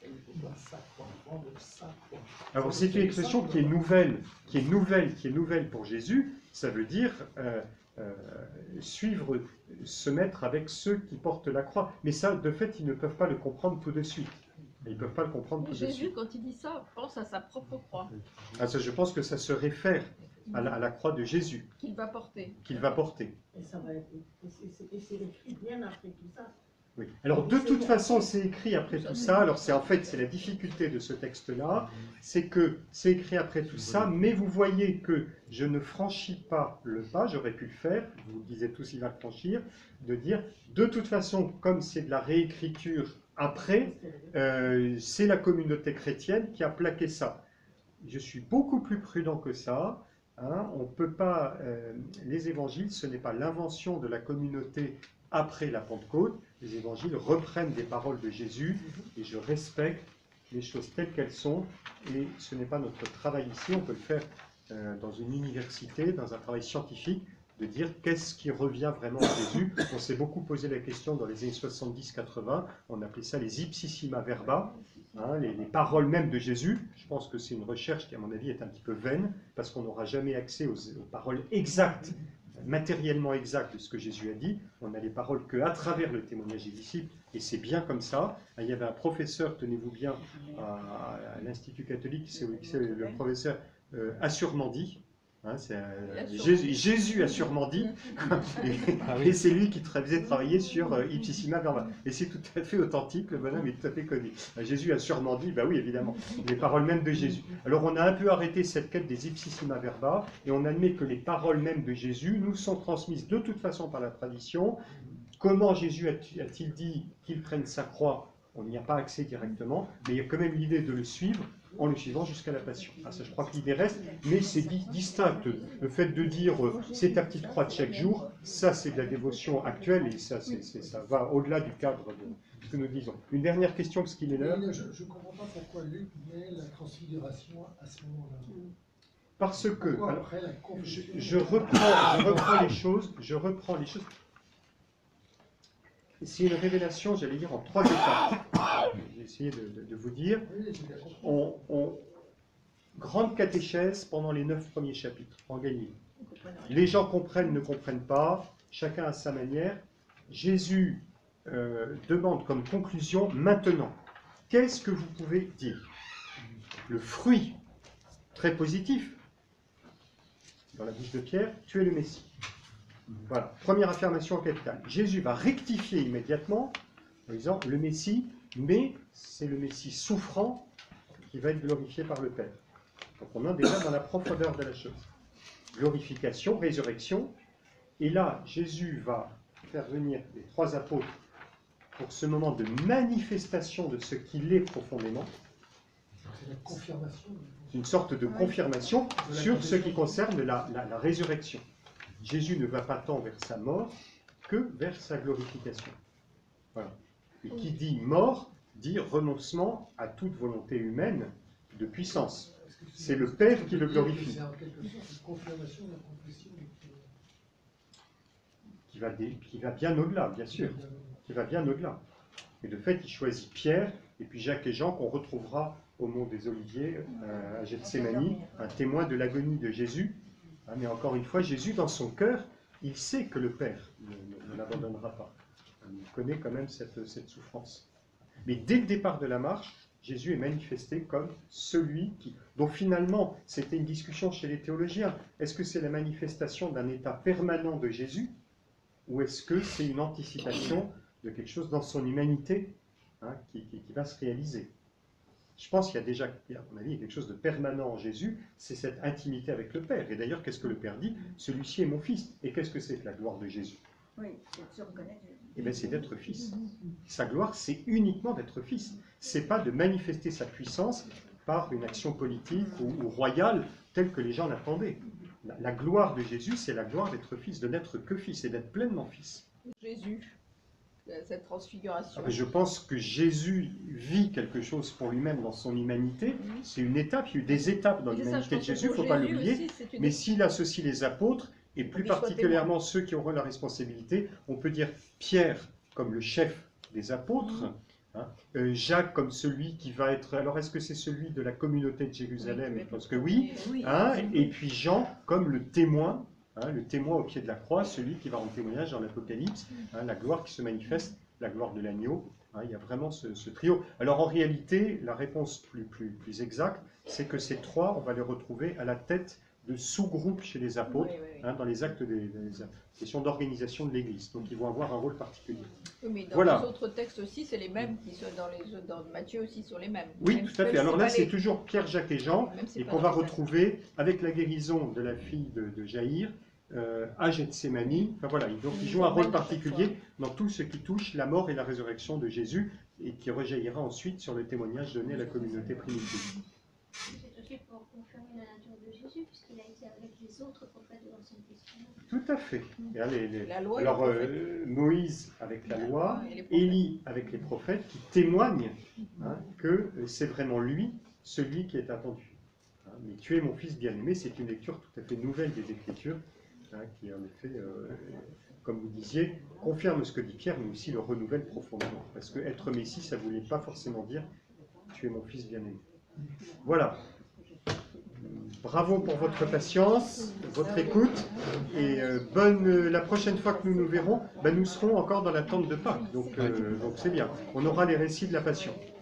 Alors c'est une expression qui est nouvelle, qui est nouvelle pour Jésus. Ça veut dire suivre, se mettre avec ceux qui portent la croix. Mais ça, de fait, ils ne peuvent pas le comprendre tout de suite. Ils ne peuvent pas le comprendre tout de suite. Jésus, quand il dit ça, pense à sa propre croix. Ah, ça, je pense que ça se réfère à la croix de Jésus. Qu'il va porter. Qu'il va porter. Et ça va être, et c'est écrit bien après tout ça. Oui. Alors de toute façon, c'est écrit après tout ça. Alors c'est en fait c'est la difficulté de ce texte-là, c'est que c'est écrit après tout ça, mais vous voyez que je ne franchis pas le pas. J'aurais pu le faire. Vous disiez tous il va le franchir, de dire de toute façon comme c'est de la réécriture après, c'est la communauté chrétienne qui a plaqué ça. Je suis beaucoup plus prudent que ça. Hein, on ne peut pas. Les évangiles, ce n'est pas l'invention de la communauté après la Pentecôte. Les évangiles reprennent des paroles de Jésus et je respecte les choses telles qu'elles sont. Et ce n'est pas notre travail ici. On peut le faire dans une université, dans un travail scientifique, de dire qu'est-ce qui revient vraiment à Jésus. On s'est beaucoup posé la question dans les années 70-80. On appelait ça les ipsissima verba. Hein, les paroles mêmes de Jésus. Je pense que c'est une recherche qui, à mon avis, est un petit peu vaine, parce qu'on n'aura jamais accès aux paroles exactes, matériellement exactes de ce que Jésus a dit. On n'a les paroles qu'à travers le témoignage des disciples, et c'est bien comme ça. Il y avait un professeur, tenez-vous bien, à l'Institut catholique, c'est le professeur Assurmandi. Hein, Jésus a sûrement dit, et c'est lui qui faisait travailler sur Ipsissima Verba. Et c'est tout à fait authentique, le bonhomme est tout à fait connu. Jésus a sûrement dit, bah oui, évidemment, les paroles mêmes de Jésus. Alors on a un peu arrêté cette quête des Ipsissima Verba, et on admet que les paroles mêmes de Jésus nous sont transmises de toute façon par la tradition. Comment Jésus a-t-il dit qu'il prenne sa croix? On n'y a pas accès directement, mais il y a quand même l'idée de le suivre en le suivant jusqu'à la passion. Ah, ça, je crois que l'idée reste, mais c'est distinct. Le fait de dire c'est ta petite croix de chaque jour, ça c'est de la dévotion actuelle et ça va au-delà du cadre de ce que nous disons. Une dernière question, parce qu'il est l'heure. Je ne comprends pas pourquoi Luc met la transfiguration à ce moment-là. Parce que, Pourquoi alors, après la confusion je reprends les choses, C'est une révélation, j'allais dire, en 3 étapes. J'ai essayé de vous dire. Grande catéchèse pendant les 9 premiers chapitres, en Galilée. Les gens comprennent, ne comprennent pas, chacun à sa manière. Jésus demande comme conclusion, maintenant, qu'est-ce que vous pouvez dire? Le fruit, très positif, dans la bouche de Pierre, tu es le Messie. Voilà, première affirmation capitale. Jésus va rectifier immédiatement en disant le Messie, mais c'est le Messie souffrant qui va être glorifié par le Père. Donc on est déjà dans la profondeur de la chose. Glorification, résurrection, et là Jésus va faire venir les 3 apôtres pour ce moment de manifestation de ce qu'il est profondément. C'est la confirmation. Une sorte de confirmation sur ce qui concerne la résurrection. Jésus ne va pas tant vers sa mort que vers sa glorification. Voilà. Et qui dit mort, dit renoncement à toute volonté humaine de puissance. C'est le Père qui le glorifie. C'est en quelque sorte une confirmation de la confession. Qui va bien au-delà, bien sûr. Qui va bien au-delà. Et de fait, il choisit Pierre, et puis Jacques et Jean, qu'on retrouvera au mont des Oliviers, à Gethsémani, un témoin de l'agonie de Jésus. Mais encore une fois, Jésus, dans son cœur, il sait que le Père ne l'abandonnera pas. Il connaît quand même cette souffrance. Mais dès le départ de la marche, Jésus est manifesté comme celui dont finalement, c'était une discussion chez les théologiens. Est-ce que c'est la manifestation d'un état permanent de Jésus, ou est-ce que c'est une anticipation de quelque chose dans son humanité qui va se réaliser? Je pense qu'il y a déjà, à mon avis, quelque chose de permanent en Jésus, c'est cette intimité avec le Père. Et d'ailleurs, qu'est-ce que le Père dit? Celui-ci est mon Fils. Et qu'est-ce que c'est que la gloire de Jésus? Oui, c'est de se reconnaître. Eh bien, c'est d'être Fils. Sa gloire, c'est uniquement d'être Fils. C'est pas de manifester sa puissance par une action politique ou royale telle que les gens l'attendaient. La gloire de Jésus, c'est la gloire d'être Fils, de n'être que Fils et d'être pleinement Fils. Jésus, cette transfiguration. Je pense que Jésus vit quelque chose pour lui-même dans son humanité. C'est une étape, il y a eu des étapes dans l'humanité de Jésus, il ne faut pas l'oublier. Mais s'il associe les apôtres, et plus particulièrement ceux qui auront la responsabilité, on peut dire Pierre comme le chef des apôtres, Jacques comme celui qui va être... Alors est-ce que c'est celui de la communauté de Jérusalem? Je pense que oui. Et puis Jean comme le témoin au pied de la croix, celui qui va rendre témoignage dans l'Apocalypse, la gloire qui se manifeste, la gloire de l'agneau. Il y a vraiment ce trio. Alors en réalité, la réponse plus exacte, c'est que ces trois, on va les retrouver à la tête de sous-groupes chez les apôtres, dans les actes des questions d'organisation de l'Église. Donc ils vont avoir un rôle particulier. Oui, mais dans les autres textes aussi, c'est les mêmes qui sont dans Matthieu aussi sont les mêmes. Oui, tout à fait. Alors là, c'est toujours Pierre, Jacques et Jean, et qu'on va retrouver avec la guérison de la fille de Jaïr, à Gethsémani. Enfin voilà, donc ils jouent un rôle particulier dans tout ce qui touche la mort et la résurrection de Jésus, et qui rejaillira ensuite sur le témoignage donné à la communauté primitive. C'est aussi pour confirmer la nature de Jésus, puisqu'il a été avec les autres prophètes de l'Ancien Testament. Tout à fait. La loi alors, Moïse avec la loi, Élie avec les prophètes, qui témoignent que c'est vraiment lui, celui qui est attendu. Mais tu es mon fils bien-aimé, c'est une lecture tout à fait nouvelle des Écritures, qui en effet, comme vous disiez, confirme ce que dit Pierre, mais aussi le renouvelle profondément. Parce que être Messie, ça ne voulait pas forcément dire tu es mon fils bien-aimé. Voilà. Bravo pour votre patience, votre écoute, et la prochaine fois que nous nous verrons, nous serons encore dans l'attente de Pâques, donc c'est bien. On aura les récits de la Passion.